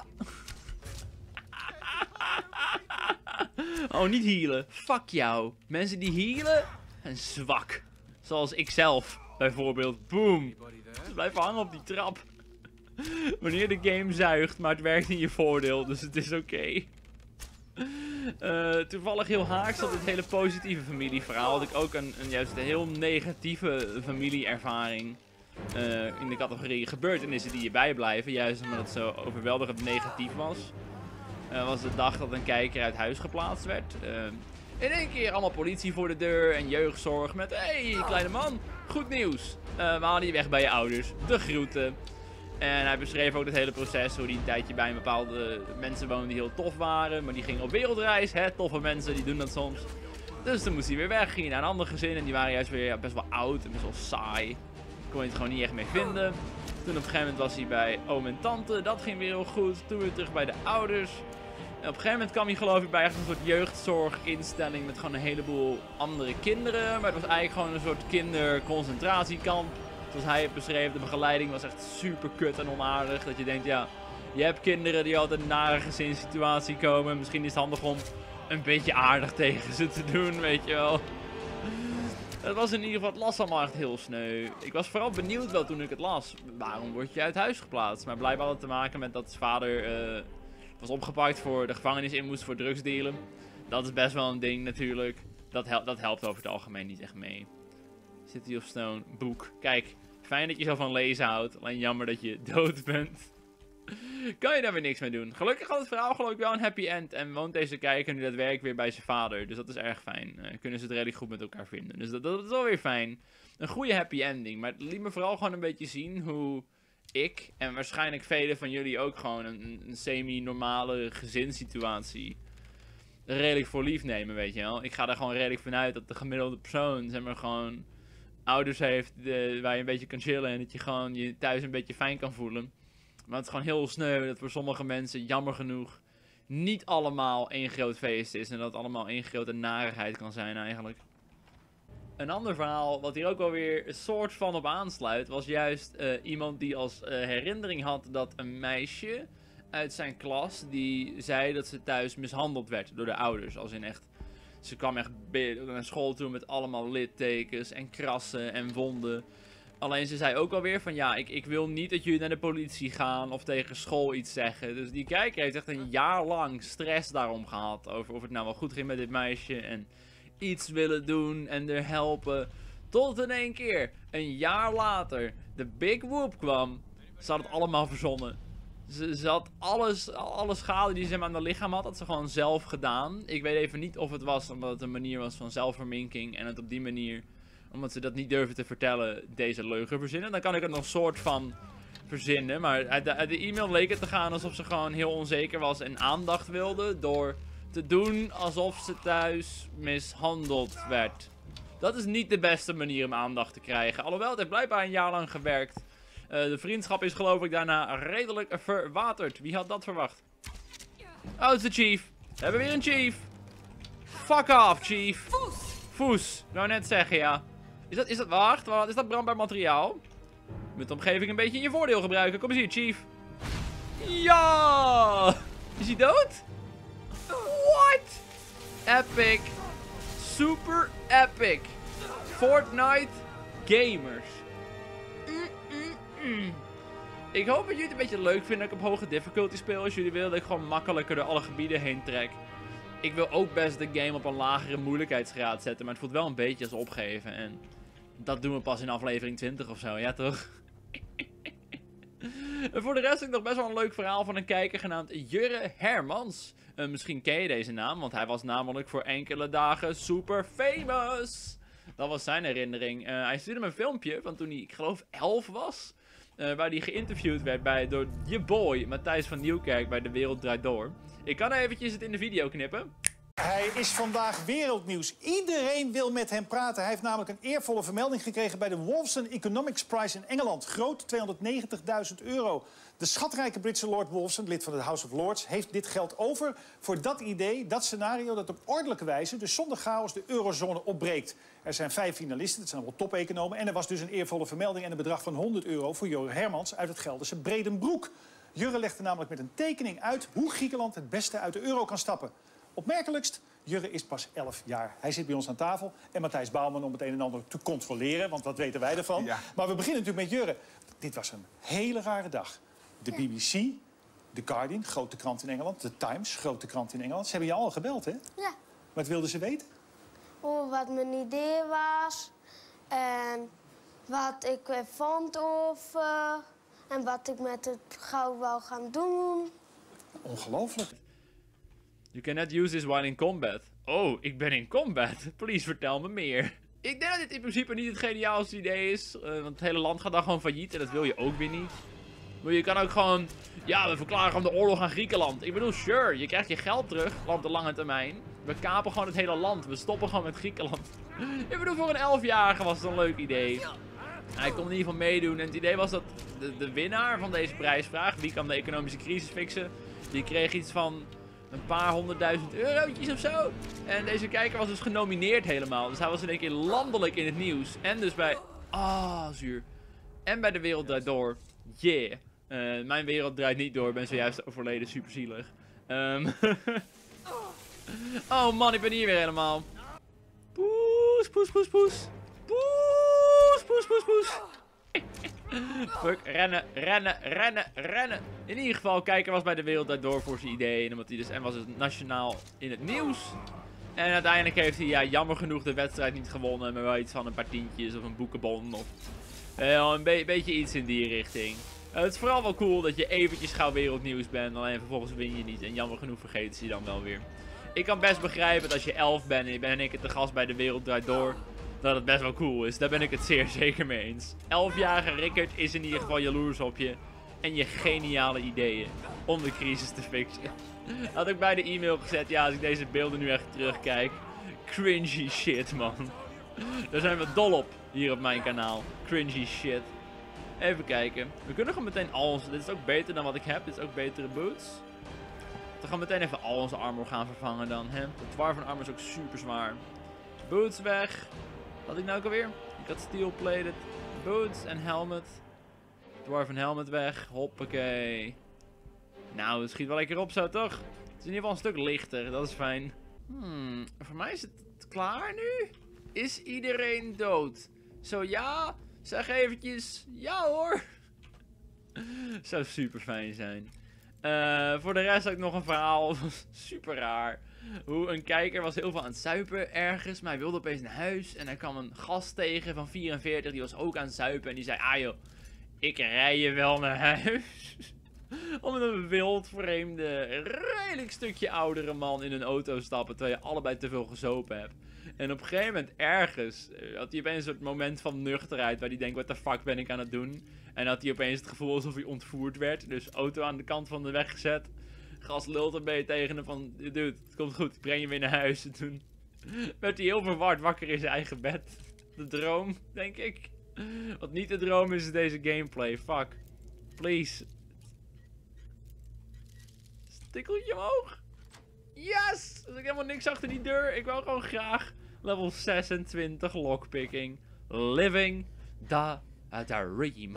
Oh, niet healen. Fuck jou. Mensen die healen zijn zwak. Zoals ik zelf, bijvoorbeeld. Boom. Dus blijf hangen op die trap. Wanneer de game zuigt, maar het werkt in je voordeel. Dus het is oké. Okay. Uh, toevallig heel haaks op dit hele positieve familieverhaal. Had ik ook een, een juist een heel negatieve familieervaring. Uh, in de categorie gebeurtenissen die je bijblijven. Juist omdat het zo overweldigend negatief was. Uh, was de dag dat een kijker uit huis geplaatst werd. Uh, in één keer allemaal politie voor de deur en jeugdzorg met... Hey, kleine man, goed nieuws. Uh, we halen je weg bij je ouders. De groeten. En hij beschreef ook het hele proces, hoe hij een tijdje bij een bepaalde mensen woonde die heel tof waren. Maar die gingen op wereldreis, hè, toffe mensen, die doen dat soms. Dus toen moest hij weer weg, ging naar een ander gezin en die waren juist weer ja, best wel oud en best wel saai. Kon je het gewoon niet echt mee vinden. Toen op een gegeven moment was hij bij oom en tante, dat ging weer heel goed. Toen weer terug bij de ouders. En op een gegeven moment kwam hij geloof ik bij echt een soort jeugdzorginstelling met gewoon een heleboel andere kinderen. Maar het was eigenlijk gewoon een soort kinderconcentratiekamp. Zoals hij het beschreef, de begeleiding was echt super kut en onaardig. Dat je denkt, ja, je hebt kinderen die altijd in een nare gezinssituatie komen. Misschien is het handig om een beetje aardig tegen ze te doen, weet je wel. Het was in ieder geval, het las allemaal echt heel sneu. Ik was vooral benieuwd wel toen ik het las. Waarom word je uit huis geplaatst? Maar blijkbaar had het te maken met dat zijn vader uh, was opgepakt voor de gevangenis in moest voor drugsdealen. Dat is best wel een ding natuurlijk. Dat, hel dat helpt over het algemeen niet echt mee. City of Stone, boek. Kijk, fijn dat je zo van lezen houdt. Alleen jammer dat je dood bent. Kan je daar weer niks mee doen. Gelukkig had het verhaal geloof ik wel een happy end. En woont deze kijker nu daadwerkelijk weer bij zijn vader. Dus dat is erg fijn. Uh, kunnen ze het redelijk goed met elkaar vinden. Dus dat, dat is wel weer fijn. Een goede happy ending. Maar het liet me vooral gewoon een beetje zien hoe ik en waarschijnlijk velen van jullie ook gewoon een, een semi-normale gezinssituatie redelijk voor lief nemen, weet je wel. Ik ga er gewoon redelijk vanuit dat de gemiddelde persoon, zeg maar, gewoon ouders heeft uh, waar je een beetje kan chillen en dat je gewoon je thuis een beetje fijn kan voelen. Maar het is gewoon heel sneu dat voor sommige mensen, jammer genoeg, niet allemaal één groot feest is. En dat het allemaal één grote narigheid kan zijn eigenlijk. Een ander verhaal, wat hier ook wel weer een soort van op aansluit, was juist uh, iemand die als uh, herinnering had dat een meisje uit zijn klas, die zei dat ze thuis mishandeld werd door de ouders. Als in echt, ze kwam echt naar school toe met allemaal littekens en krassen en wonden. Alleen ze zei ook alweer van ja, ik, ik wil niet dat jullie naar de politie gaan of tegen school iets zeggen. Dus die kijker heeft echt een jaar lang stress daarom gehad. Over of het nou wel goed ging met dit meisje en iets willen doen en er helpen. Tot in één keer, een jaar later, de Big Whoop kwam. Ze had het allemaal verzonnen. Ze, ze had alles, alle schade die ze hem aan haar lichaam had, had ze gewoon zelf gedaan. Ik weet even niet of het was omdat het een manier was van zelfverminking en het op die manier, omdat ze dat niet durven te vertellen, deze leugen verzinnen. Dan kan ik het nog soort van verzinnen. Maar uit de, uit de e-mail leek het te gaan alsof ze gewoon heel onzeker was en aandacht wilde door te doen alsof ze thuis mishandeld werd. Dat is niet de beste manier om aandacht te krijgen. Alhoewel, het heeft blijkbaar een jaar lang gewerkt. Uh, de vriendschap is geloof ik daarna redelijk verwaterd. Wie had dat verwacht? Oh, het is de chief. We hebben weer een chief. Fuck off, chief. Foes. Foes. Ik wou net zeggen, ja. Is dat, is dat, wacht, wat is dat brandbaar materiaal? Je moet de omgeving een beetje in je voordeel gebruiken. Kom eens hier, chief. Ja! Is hij dood? What? Epic. Super epic. Fortnite gamers. Mm, mm, mm. Ik hoop dat jullie het een beetje leuk vinden dat ik op hoge difficulty speel. Als jullie willen dat ik gewoon makkelijker door alle gebieden heen trek. Ik wil ook best de game op een lagere moeilijkheidsgraad zetten. Maar het voelt wel een beetje als opgeven. En dat doen we pas in aflevering twintig of zo. Ja, toch? En voor de rest heb ik nog best wel een leuk verhaal van een kijker genaamd Jurre Hermans. Uh, misschien ken je deze naam, want hij was namelijk voor enkele dagen super famous. Dat was zijn herinnering. Uh, hij stuurde me een filmpje van toen hij, ik geloof, elf was. Uh, waar hij geïnterviewd werd bij, door je boy, Matthijs van Nieuwkerk, bij De Wereld Draait Door. Ik kan eventjes het in de video knippen. Hij is vandaag wereldnieuws. Iedereen wil met hem praten. Hij heeft namelijk een eervolle vermelding gekregen bij de Wolfson Economics Prize in Engeland. Groot, tweehonderdnegentigduizend euro. De schatrijke Britse Lord Wolfson, lid van de House of Lords, heeft dit geld over voor dat idee, dat scenario dat op ordelijke wijze, dus zonder chaos, de eurozone opbreekt. Er zijn vijf finalisten, dat zijn allemaal top-economen. En er was dus een eervolle vermelding en een bedrag van honderd euro voor Jurre Hermans uit het Gelderse Bredenbroek. Jurre legde namelijk met een tekening uit hoe Griekenland het beste uit de euro kan stappen. Opmerkelijkst, Jurre is pas elf jaar. Hij zit bij ons aan tafel en Matthijs Bouwman om het een en ander te controleren, want wat weten wij ervan? Ja. Maar we beginnen natuurlijk met Jurre. Dit was een hele rare dag. De B B C, The Guardian, grote krant in Engeland, The Times, grote krant in Engeland. Ze hebben je al gebeld, hè? Ja. Wat wilden ze weten? Oh, wat mijn idee was en wat ik vond over en wat ik met het goud wou gaan doen. Ongelooflijk. You cannot use this while in combat. Oh, ik ben in combat. Please vertel me meer. Ik denk dat dit in principe niet het geniaalste idee is. Uh, want het hele land gaat dan gewoon failliet. En dat wil je ook weer niet. Maar je kan ook gewoon... Ja, we verklaren gewoon de oorlog aan Griekenland. Ik bedoel, sure. Je krijgt je geld terug. Op de lange termijn. We kapen gewoon het hele land. We stoppen gewoon met Griekenland. Ik bedoel, voor een elfjarige was het een leuk idee. Hij kon in ieder geval meedoen. En het idee was dat de, de winnaar van deze prijsvraag... Wie kan de economische crisis fixen? Die kreeg iets van... Een paar honderdduizend eurotjes of zo. En deze kijker was dus genomineerd helemaal. Dus hij was in één keer landelijk in het nieuws. En dus bij... Ah, oh, zuur. En bij De Wereld Draait Door. Yeah. Uh, mijn wereld draait niet door. Ik ben zojuist overleden. Super zielig. Um... oh man, ik ben hier weer helemaal. Poes, poes, poes, poes. Poes, poes, poes, poes. Fuck, rennen, rennen, rennen, rennen. In ieder geval, kijker was bij De Wereld Draait Door voor zijn idee. En, omdat hij dus, en was het nationaal in het nieuws. En uiteindelijk heeft hij, ja, jammer genoeg de wedstrijd niet gewonnen. Maar wel iets van een paar tientjes of een boekenbon. Of uh, een be beetje iets in die richting. Uh, het is vooral wel cool dat je eventjes gauw wereldnieuws bent. Alleen vervolgens win je niet. En jammer genoeg vergeten ze je dan wel weer. Ik kan best begrijpen dat als je elf bent en je bent in één keer te gast bij De Wereld Draait Door... Dat het best wel cool is. Daar ben ik het zeer zeker mee eens. elfjarige Rickert is in ieder geval jaloers op je. En je geniale ideeën om de crisis te fixen. Had ik bij de e-mail gezet. Ja, als ik deze beelden nu echt terugkijk. Cringy shit, man. Daar zijn we dol op. Hier op mijn kanaal. Cringy shit. Even kijken. We kunnen gewoon meteen al onze... Dit is ook beter dan wat ik heb. Dit is ook betere boots. We gaan meteen even al onze armor gaan vervangen dan. Hè? De dwarven armor is ook super zwaar. Boots weg. Wat had ik nou ook alweer? Ik had steel plated boots en helmet. Dwarven helmet weg. Hoppakee. Nou, het schiet wel lekker op zo, toch? Het is in ieder geval een stuk lichter. Dat is fijn. Hmm, voor mij is het klaar nu? Is iedereen dood? Zo ja? Zeg eventjes ja hoor. Zou super fijn zijn. Uh, voor de rest had ik nog een verhaal. Super raar. Hoe een kijker was heel veel aan het zuipen ergens. Maar hij wilde opeens naar huis. En hij kwam een gast tegen van vierenveertig. Die was ook aan het zuipen. En die zei, ah joh, ik rij je wel naar huis. Om een wildvreemde, redelijk stukje oudere man in een auto stappen. Terwijl je allebei te veel gezopen hebt. En op een gegeven moment ergens had hij opeens een soort moment van nuchterheid. Waar hij denkt, what the fuck ben ik aan het doen? En had hij opeens het gevoel alsof hij ontvoerd werd. Dus auto aan de kant van de weg gezet. Gast lult een beetje tegen hem van, dude, het komt goed, ik breng je weer naar huis. En toen werd hij heel verward wakker in zijn eigen bed. De droom, denk ik. Wat niet de droom is, is deze gameplay. Fuck. Please. Stikkeltje omhoog. Yes! Er is helemaal niks achter die deur. Ik wil gewoon graag level zesentwintig lockpicking. Living the dream.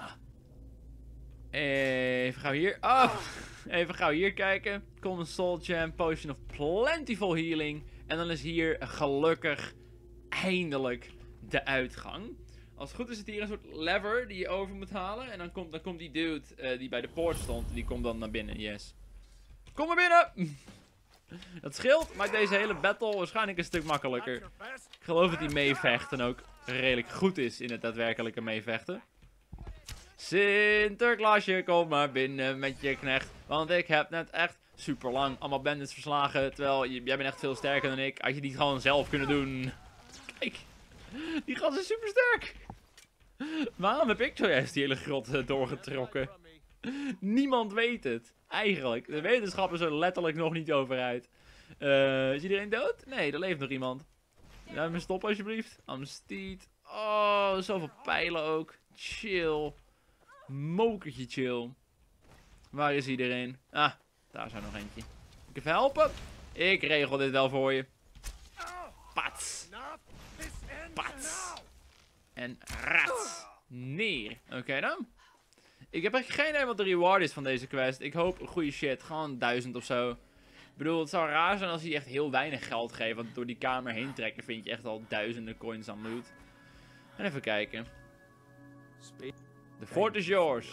Even gauw hier. Oh, even gauw hier kijken. Common Soul Gem, Potion of Plentiful Healing. En dan is hier gelukkig eindelijk de uitgang. Als het goed is het hier een soort lever die je over moet halen. En dan komt, dan komt die dude uh, die bij de poort stond. Die komt dan naar binnen, yes. Kom maar binnen! Dat scheelt, maakt deze hele battle waarschijnlijk een stuk makkelijker. Ik geloof dat hij meevecht en ook redelijk goed is in het daadwerkelijke meevechten. Sinterklaasje, kom maar binnen met je knecht. Want ik heb net echt super lang allemaal bandits verslagen. Terwijl, jij bent echt veel sterker dan ik. Had je die gewoon zelf kunnen doen. Kijk, die gast is super sterk. Waarom heb ik zojuist die hele grot uh, doorgetrokken? Niemand weet het. Eigenlijk. De wetenschap is er letterlijk nog niet over uit. Uh, is iedereen dood? Nee, er leeft nog iemand. Laat me stoppen alsjeblieft. Amsteed. Oh, zoveel pijlen ook. Chill. Mokertje chill. Waar is iedereen? Ah, daar is er nog eentje. Ik even helpen? Ik regel dit wel voor je. Pats. Pats. En rats. Neer. Oké okay, dan. Ik heb echt geen idee wat de reward is van deze quest. Ik hoop goede shit. Gewoon duizend of zo. Ik bedoel, het zou raar zijn als hij echt heel weinig geld geeft. Want door die kamer heen trekken vind je echt al duizenden coins aan loot. En even kijken. The fort is yours.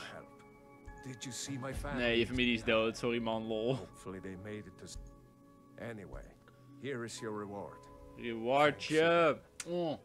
Nee, je familie is dood. Sorry man, lol. Hopefully they made it to... Anyway, here is your reward. Rewardje. Oh.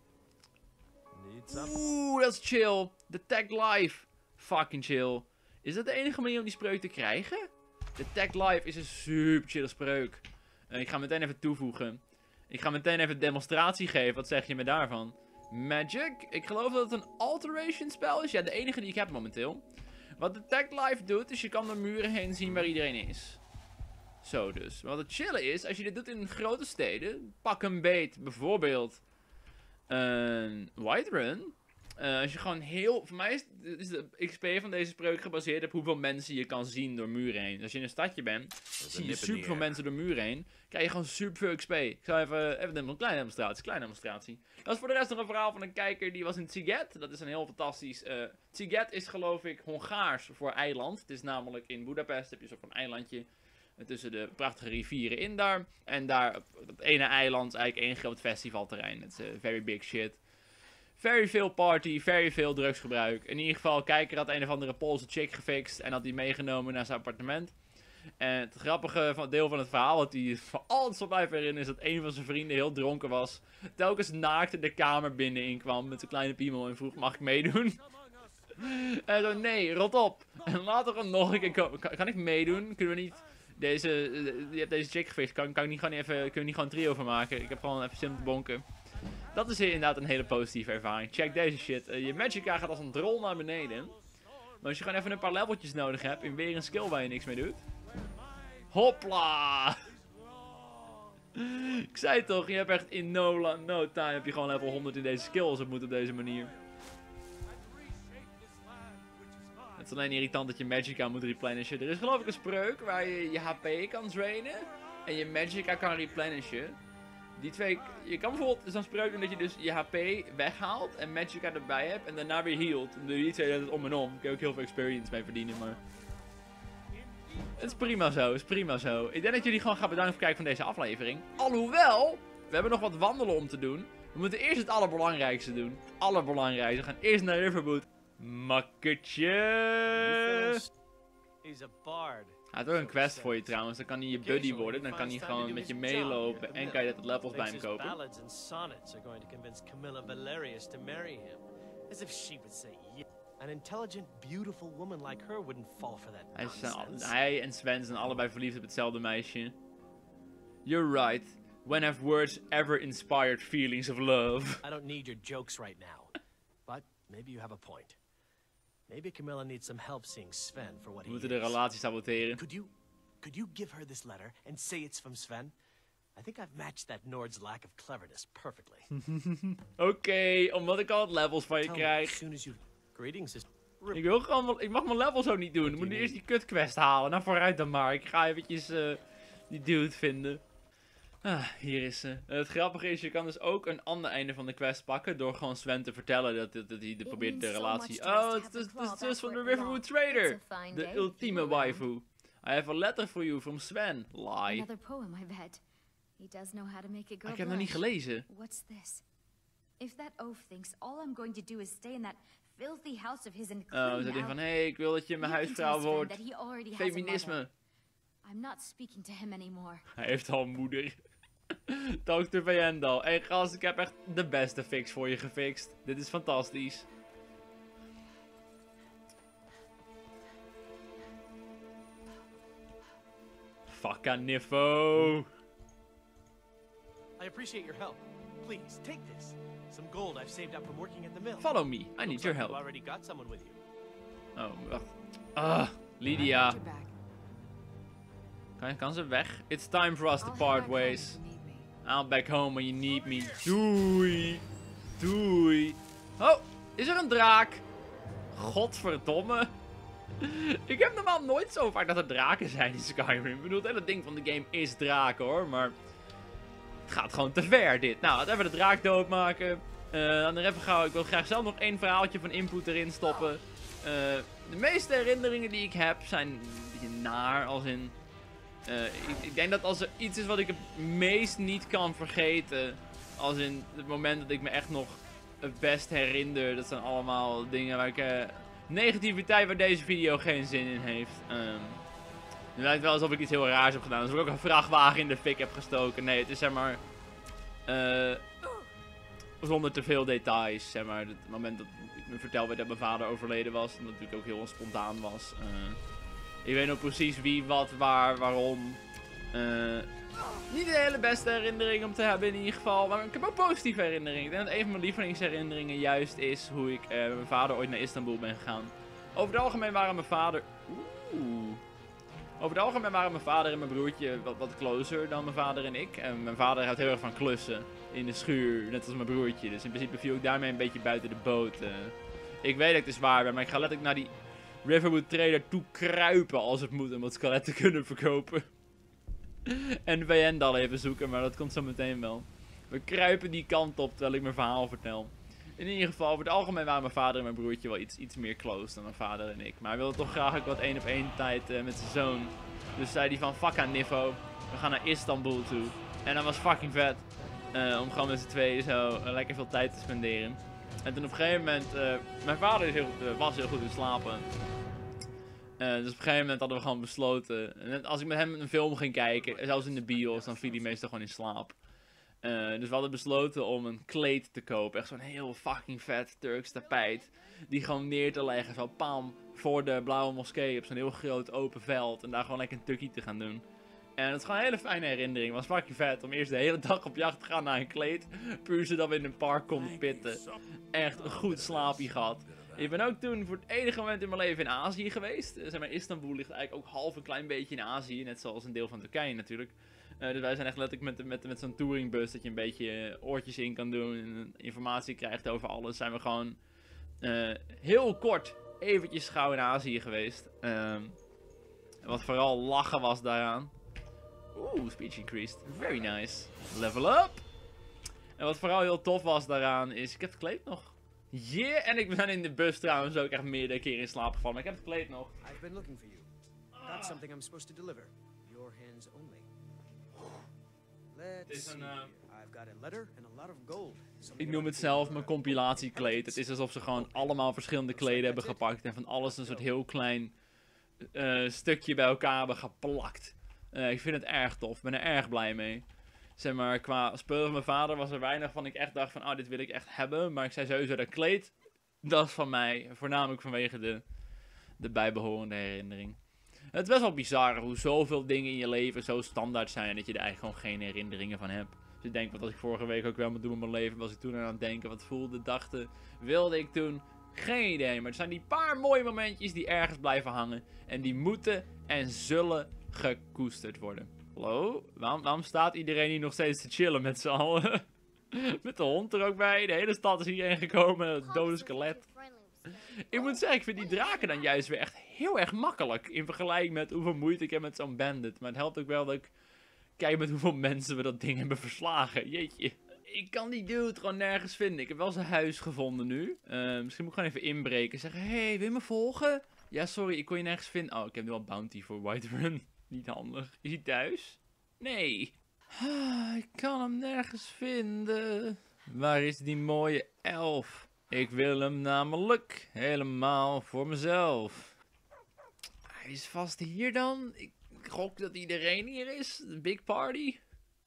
Oeh, dat is chill. The Tag Life. Fucking chill. Is dat de enige manier om die spreuk te krijgen? De Tag Life is een super chille spreuk. Uh, ik ga meteen even toevoegen. Ik ga meteen even een demonstratie geven. Wat zeg je me daarvan? Magic? Ik geloof dat het een alteration spel is. Ja, de enige die ik heb momenteel. Wat Detect Live doet, is je kan door muren heen zien waar iedereen is. Zo dus. Wat het chillen is, als je dit doet in grote steden, pak een beet, bijvoorbeeld een Whiterun. Uh, als je gewoon heel... Voor mij is, is de X P van deze spreuk gebaseerd op hoeveel mensen je kan zien door muren heen. Dus als je in een stadje bent, zie je super veel mensen door muren heen. Krijg je gewoon super veel X P. Ik zal even, even een kleine demonstratie, kleine demonstratie. Dat is voor de rest nog een verhaal van een kijker die was in Sziget. Dat is een heel fantastisch... Uh, Sziget is geloof ik Hongaars voor eiland. Het is namelijk in Budapest heb je zo'n eilandje tussen de prachtige rivieren in daar. En daar, op dat ene eiland, is eigenlijk één groot festivalterrein. Het is uh, very big shit. Very veel party, very veel drugsgebruik. In ieder geval, kijker had een of andere Poolse chick gefixt en had die meegenomen naar zijn appartement. En het grappige van, deel van het verhaal, wat hij voor altijd zal blijven herinneren, is dat een van zijn vrienden heel dronken was. Telkens naakt de kamer binnenin kwam met zijn kleine piemel en vroeg, mag ik meedoen? En zo, nee, rot op. En later dan nog een keer, kan, kan ik meedoen? Kunnen we niet... Deze, je hebt deze chick gefixt, kan, kan ik niet gewoon even, kunnen we niet gewoon een trio van maken? Ik heb gewoon even zin om te bonken. Dat is inderdaad een hele positieve ervaring. Check deze shit. Uh, je Magicka gaat als een drol naar beneden. Maar als je gewoon even een paar leveltjes nodig hebt in weer een skill waar je niks mee doet. Hopla! Ik zei toch, je hebt echt in no, no time heb je gewoon level honderd in deze skill als het moet op deze manier. Het is alleen irritant dat je Magicka moet replenishen. Er is geloof ik een spreuk waar je je H P kan drainen en je Magicka kan replenishen. Die twee, je kan bijvoorbeeld zo'n spreuk doen dat je dus je H P weghaalt en Magicka erbij hebt en daarna weer healt. En doe je die twee dat om en om. Daar kun je ook heel veel experience mee verdienen, maar... Het is prima zo, het is prima zo. Ik denk dat jullie gewoon gaan bedanken voor het kijken van deze aflevering. Alhoewel, we hebben nog wat wandelen om te doen. We moeten eerst het allerbelangrijkste doen. Het allerbelangrijkste. We gaan eerst naar Riverwood. Makkertje! He's a bard. Hij had ook een quest voor je trouwens, dan kan hij je buddy worden, dan kan hij gewoon met je meelopen en kan je dat levels bij hem kopen. Ballads and sonnets are going to convince Camilla Valerius to marry him. As if she would say yes. An intelligent, beautiful woman like her wouldn't fall for that Hij, is, nonsense. hij en Sven zijn allebei verliefd op hetzelfde meisje. You're right. When have words ever inspired feelings of love? I don't need your jokes right now. But maybe you have a point. Maybe Camilla needs some help seeing Sven for what We he moeten de is. relatie saboteren. Could you, could you give her this letter and say it's from Sven? I think I've matched that Nord's lack of cleverness perfectly. Oké, okay, omdat ik al levels van je Tell me as krijg. soon as you... Greetings is... Ik wil gewoon, ik mag mijn levels ook niet doen. Ik moet eerst die kutquest halen. Nou, vooruit dan maar. Ik ga eventjes uh, die dude vinden. Ah, hier is ze. Uh, het grappige is, je kan dus ook een ander einde van de quest pakken door gewoon Sven te vertellen dat, dat, dat hij de probeert de relatie... Oh, het is dus, dus van de Riverwood Trader. De ultieme waifu. I have a letter for you from Sven. Lie. Another poem, I bet. He does know how to make a girl Ik heb nog niet blush. gelezen. What's this? If that oaf thinks all I'm going to do is stay in that filthy house of his and Oh, clean ze denkt van, out, hé, hey, ik wil dat je mijn you can tell huisvrouw Sven wordt. that he already has a Feminisme. mother. I'm not speaking to him anymore. Hij heeft al een moeder. dokter Vendal. Hé hey, gast, ik heb echt de beste fix voor je gefixt. Dit is fantastisch. Fucka Niffo. I appreciate your help. Please, take this. Some gold I've saved up from working at the mill. Follow me. I need Looks your like help. you've already got someone with you. Oh, wacht. Ah, Lydia. Kan, kan ze weg? It's time for us to part ways. I'll back home when you need me. Doei. Doei. Oh, is er een draak? Godverdomme. Ik heb normaal nooit zo vaak dat er draken zijn in Skyrim. Ik bedoel, het hele ding van de game is draken hoor, maar... Het gaat gewoon te ver dit. Nou, laten we even de draak doodmaken. Uh, dan even gauw. Ik wil graag zelf nog één verhaaltje van input erin stoppen. Uh, de meeste herinneringen die ik heb zijn een beetje naar, als in... Uh, ik, ik denk dat als er iets is wat ik het meest niet kan vergeten, als in het moment dat ik me echt nog het best herinner, dat zijn allemaal dingen waar ik... Uh, negativiteit waar deze video geen zin in heeft. Um, nu lijkt het wel alsof ik iets heel raars heb gedaan. Alsof ik ook een vrachtwagen in de fik heb gestoken. Nee, het is zeg maar... Uh, zonder te veel details, zeg maar. Het moment dat ik me verteld werd dat mijn vader overleden was. En dat natuurlijk ook heel spontaan was. Uh, ik weet nog precies wie, wat, waar, waarom. Uh, Niet de hele beste herinnering om te hebben in ieder geval. Maar ik heb ook positieve herinneringen. Ik denk dat een van mijn lievelingsherinneringen juist is hoe ik uh, met mijn vader ooit naar Istanbul ben gegaan. Over het algemeen waren mijn vader... Oeh. Over het algemeen waren mijn vader en mijn broertje wat, wat closer dan mijn vader en ik. En mijn vader houdt heel erg van klussen in de schuur, net als mijn broertje. Dus in principe viel ik daarmee een beetje buiten de boot. Uh, ik weet dat ik te zwaar ben, maar ik ga letterlijk naar die Riverwood Trader toe kruipen als het moet om het skelet te kunnen verkopen. En V N dan even zoeken, maar dat komt zo meteen wel. We kruipen die kant op terwijl ik mijn verhaal vertel. In ieder geval, over het algemeen waren mijn vader en mijn broertje wel iets, iets meer close dan mijn vader en ik. Maar hij wilde toch graag ook wat één op één tijd uh, met zijn zoon. Dus zei hij van, fuck aan Niffo, we gaan naar Istanbul toe. En dat was fucking vet. Uh, om gewoon met z'n tweeën zo uh, lekker veel tijd te spenderen. En toen op een gegeven moment, uh, mijn vader is heel, uh, was heel goed in slapen. Uh, dus op een gegeven moment hadden we gewoon besloten. En als ik met hem een film ging kijken, zelfs in de bios, dan viel hij meestal gewoon in slaap. Uh, dus we hadden besloten om een kleed te kopen. Echt zo'n heel fucking vet Turks tapijt. Die gewoon neer te leggen, zo pam, voor de Blauwe Moskee op zo'n heel groot open veld. En daar gewoon lekker een tukkie te gaan doen. En het is gewoon een hele fijne herinnering. Het was fucking vet om eerst de hele dag op jacht te gaan naar een kleed. Puur zodat we in een park konden pitten. Echt een goed slaapje gehad. Ik ben ook toen voor het enige moment in mijn leven in Azië geweest. Zeg maar, Istanbul ligt eigenlijk ook half een klein beetje in Azië. Net zoals een deel van Turkije natuurlijk. Uh, dus wij zijn echt letterlijk met, met, met zo'n touringbus dat je een beetje oortjes in kan doen en informatie krijgt over alles. Zijn we gewoon uh, heel kort eventjes gauw in Azië geweest. Uh, wat vooral lachen was daaraan. Oeh, speech increased. Very nice. Level up. En wat vooral heel tof was daaraan is, ik heb het kleed nog. Yeah, en ik ben in de bus trouwens ook echt meerdere keren in slaap gevallen, maar ik heb het kleed nog. I've been looking for you. Got something I'm supposed to deliver. Your hands only. Let's see. I've got a letter and a lot of gold. Ik noem het zelf mijn compilatiekleed. Het is alsof ze gewoon allemaal verschillende kleden hebben gepakt en van alles een soort heel klein uh, stukje bij elkaar hebben geplakt. Uh, ik vind het erg tof, ik ben er erg blij mee. Zeg maar, qua spullen van mijn vader was er weinig van ik echt dacht van, oh, dit wil ik echt hebben. Maar ik zei sowieso, dat kleed, dat is van mij. Voornamelijk vanwege de, de bijbehorende herinnering. Het is best wel bizar hoe zoveel dingen in je leven zo standaard zijn dat je er eigenlijk gewoon geen herinneringen van hebt. Dus ik denk, wat als ik vorige week ook wel moet doen met mijn leven, was ik toen aan het denken, wat voelde, dachten, wilde ik toen? Geen idee, maar er zijn die paar mooie momentjes die ergens blijven hangen. En die moeten en zullen gekoesterd worden. Hallo? Waarom, waarom staat iedereen hier nog steeds te chillen met z'n allen? Met de hond er ook bij. De hele stad is hierheen gekomen. Het dode skelet. Ik moet zeggen, ik vind die draken dan juist weer echt heel erg makkelijk. In vergelijking met hoeveel moeite ik heb met zo'n bandit. Maar het helpt ook wel dat ik kijk met hoeveel mensen we dat ding hebben verslagen. Jeetje. Ik kan die dude gewoon nergens vinden. Ik heb wel zijn huis gevonden nu. Uh, misschien moet ik gewoon even inbreken. Zeggen, hé, hey, wil je me volgen? Ja, sorry, ik kon je nergens vinden. Oh, ik heb nu al bounty voor Whiterun. Niet handig. Is hij thuis? Nee. Ah, ik kan hem nergens vinden. Waar is die mooie elf? Ik wil hem namelijk helemaal voor mezelf. Hij is vast hier dan. Ik gok dat iedereen hier is. De big party.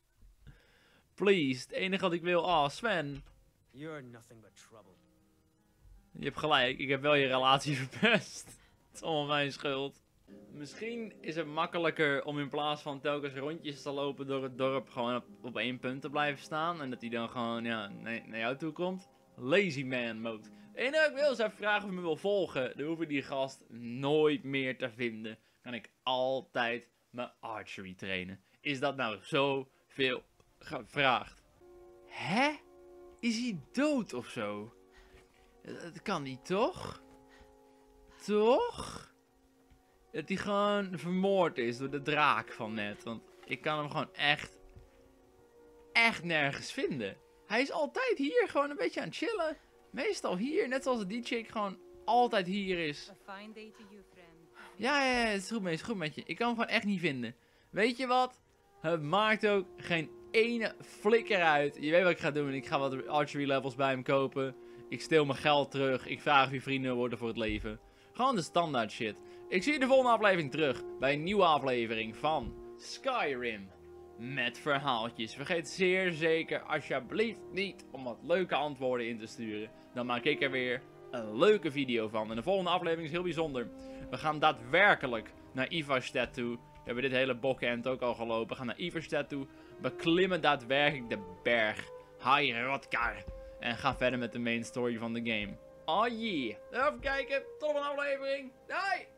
Please, het enige wat ik wil. Oh, Sven. You're nothing but trouble. Je hebt gelijk, ik heb wel je relatie verpest. Het is allemaal mijn schuld. Misschien is het makkelijker om in plaats van telkens rondjes te lopen door het dorp gewoon op, op één punt te blijven staan. En dat hij dan gewoon ja, naar, naar jou toe komt. Lazy man mode. Het enige wat ik wil is even vragen of je me wil volgen. Dan hoef ik die gast nooit meer te vinden. Kan ik altijd mijn archery trainen. Is dat nou zoveel gevraagd? Hè? Is hij dood of zo? Dat kan niet, toch? Toch? Dat hij gewoon vermoord is door de draak van net. Want ik kan hem gewoon echt, echt nergens vinden. Hij is altijd hier gewoon een beetje aan het chillen. Meestal hier, net zoals die chick gewoon altijd hier is. Ja, ja, ja, het is goed met je, het is goed met je. Ik kan hem gewoon echt niet vinden. Weet je wat? Het maakt ook geen ene flikker uit. Je weet wat ik ga doen. Ik ga wat archery levels bij hem kopen. Ik steel mijn geld terug. Ik vraag of je vrienden worden voor het leven. Gewoon de standaard shit. Ik zie je de volgende aflevering terug. Bij een nieuwe aflevering van Skyrim. Met verhaaltjes. Vergeet zeer zeker alsjeblieft niet om wat leuke antwoorden in te sturen. Dan maak ik er weer een leuke video van. En de volgende aflevering is heel bijzonder. We gaan daadwerkelijk naar Ivarstedt toe. We hebben dit hele bokkenend ook al gelopen. We gaan naar Iverstedt toe. We klimmen daadwerkelijk de berg. High Rodkar. En gaan verder met de main story van de game. Oh yeah. Even kijken. Tot een aflevering. Bye.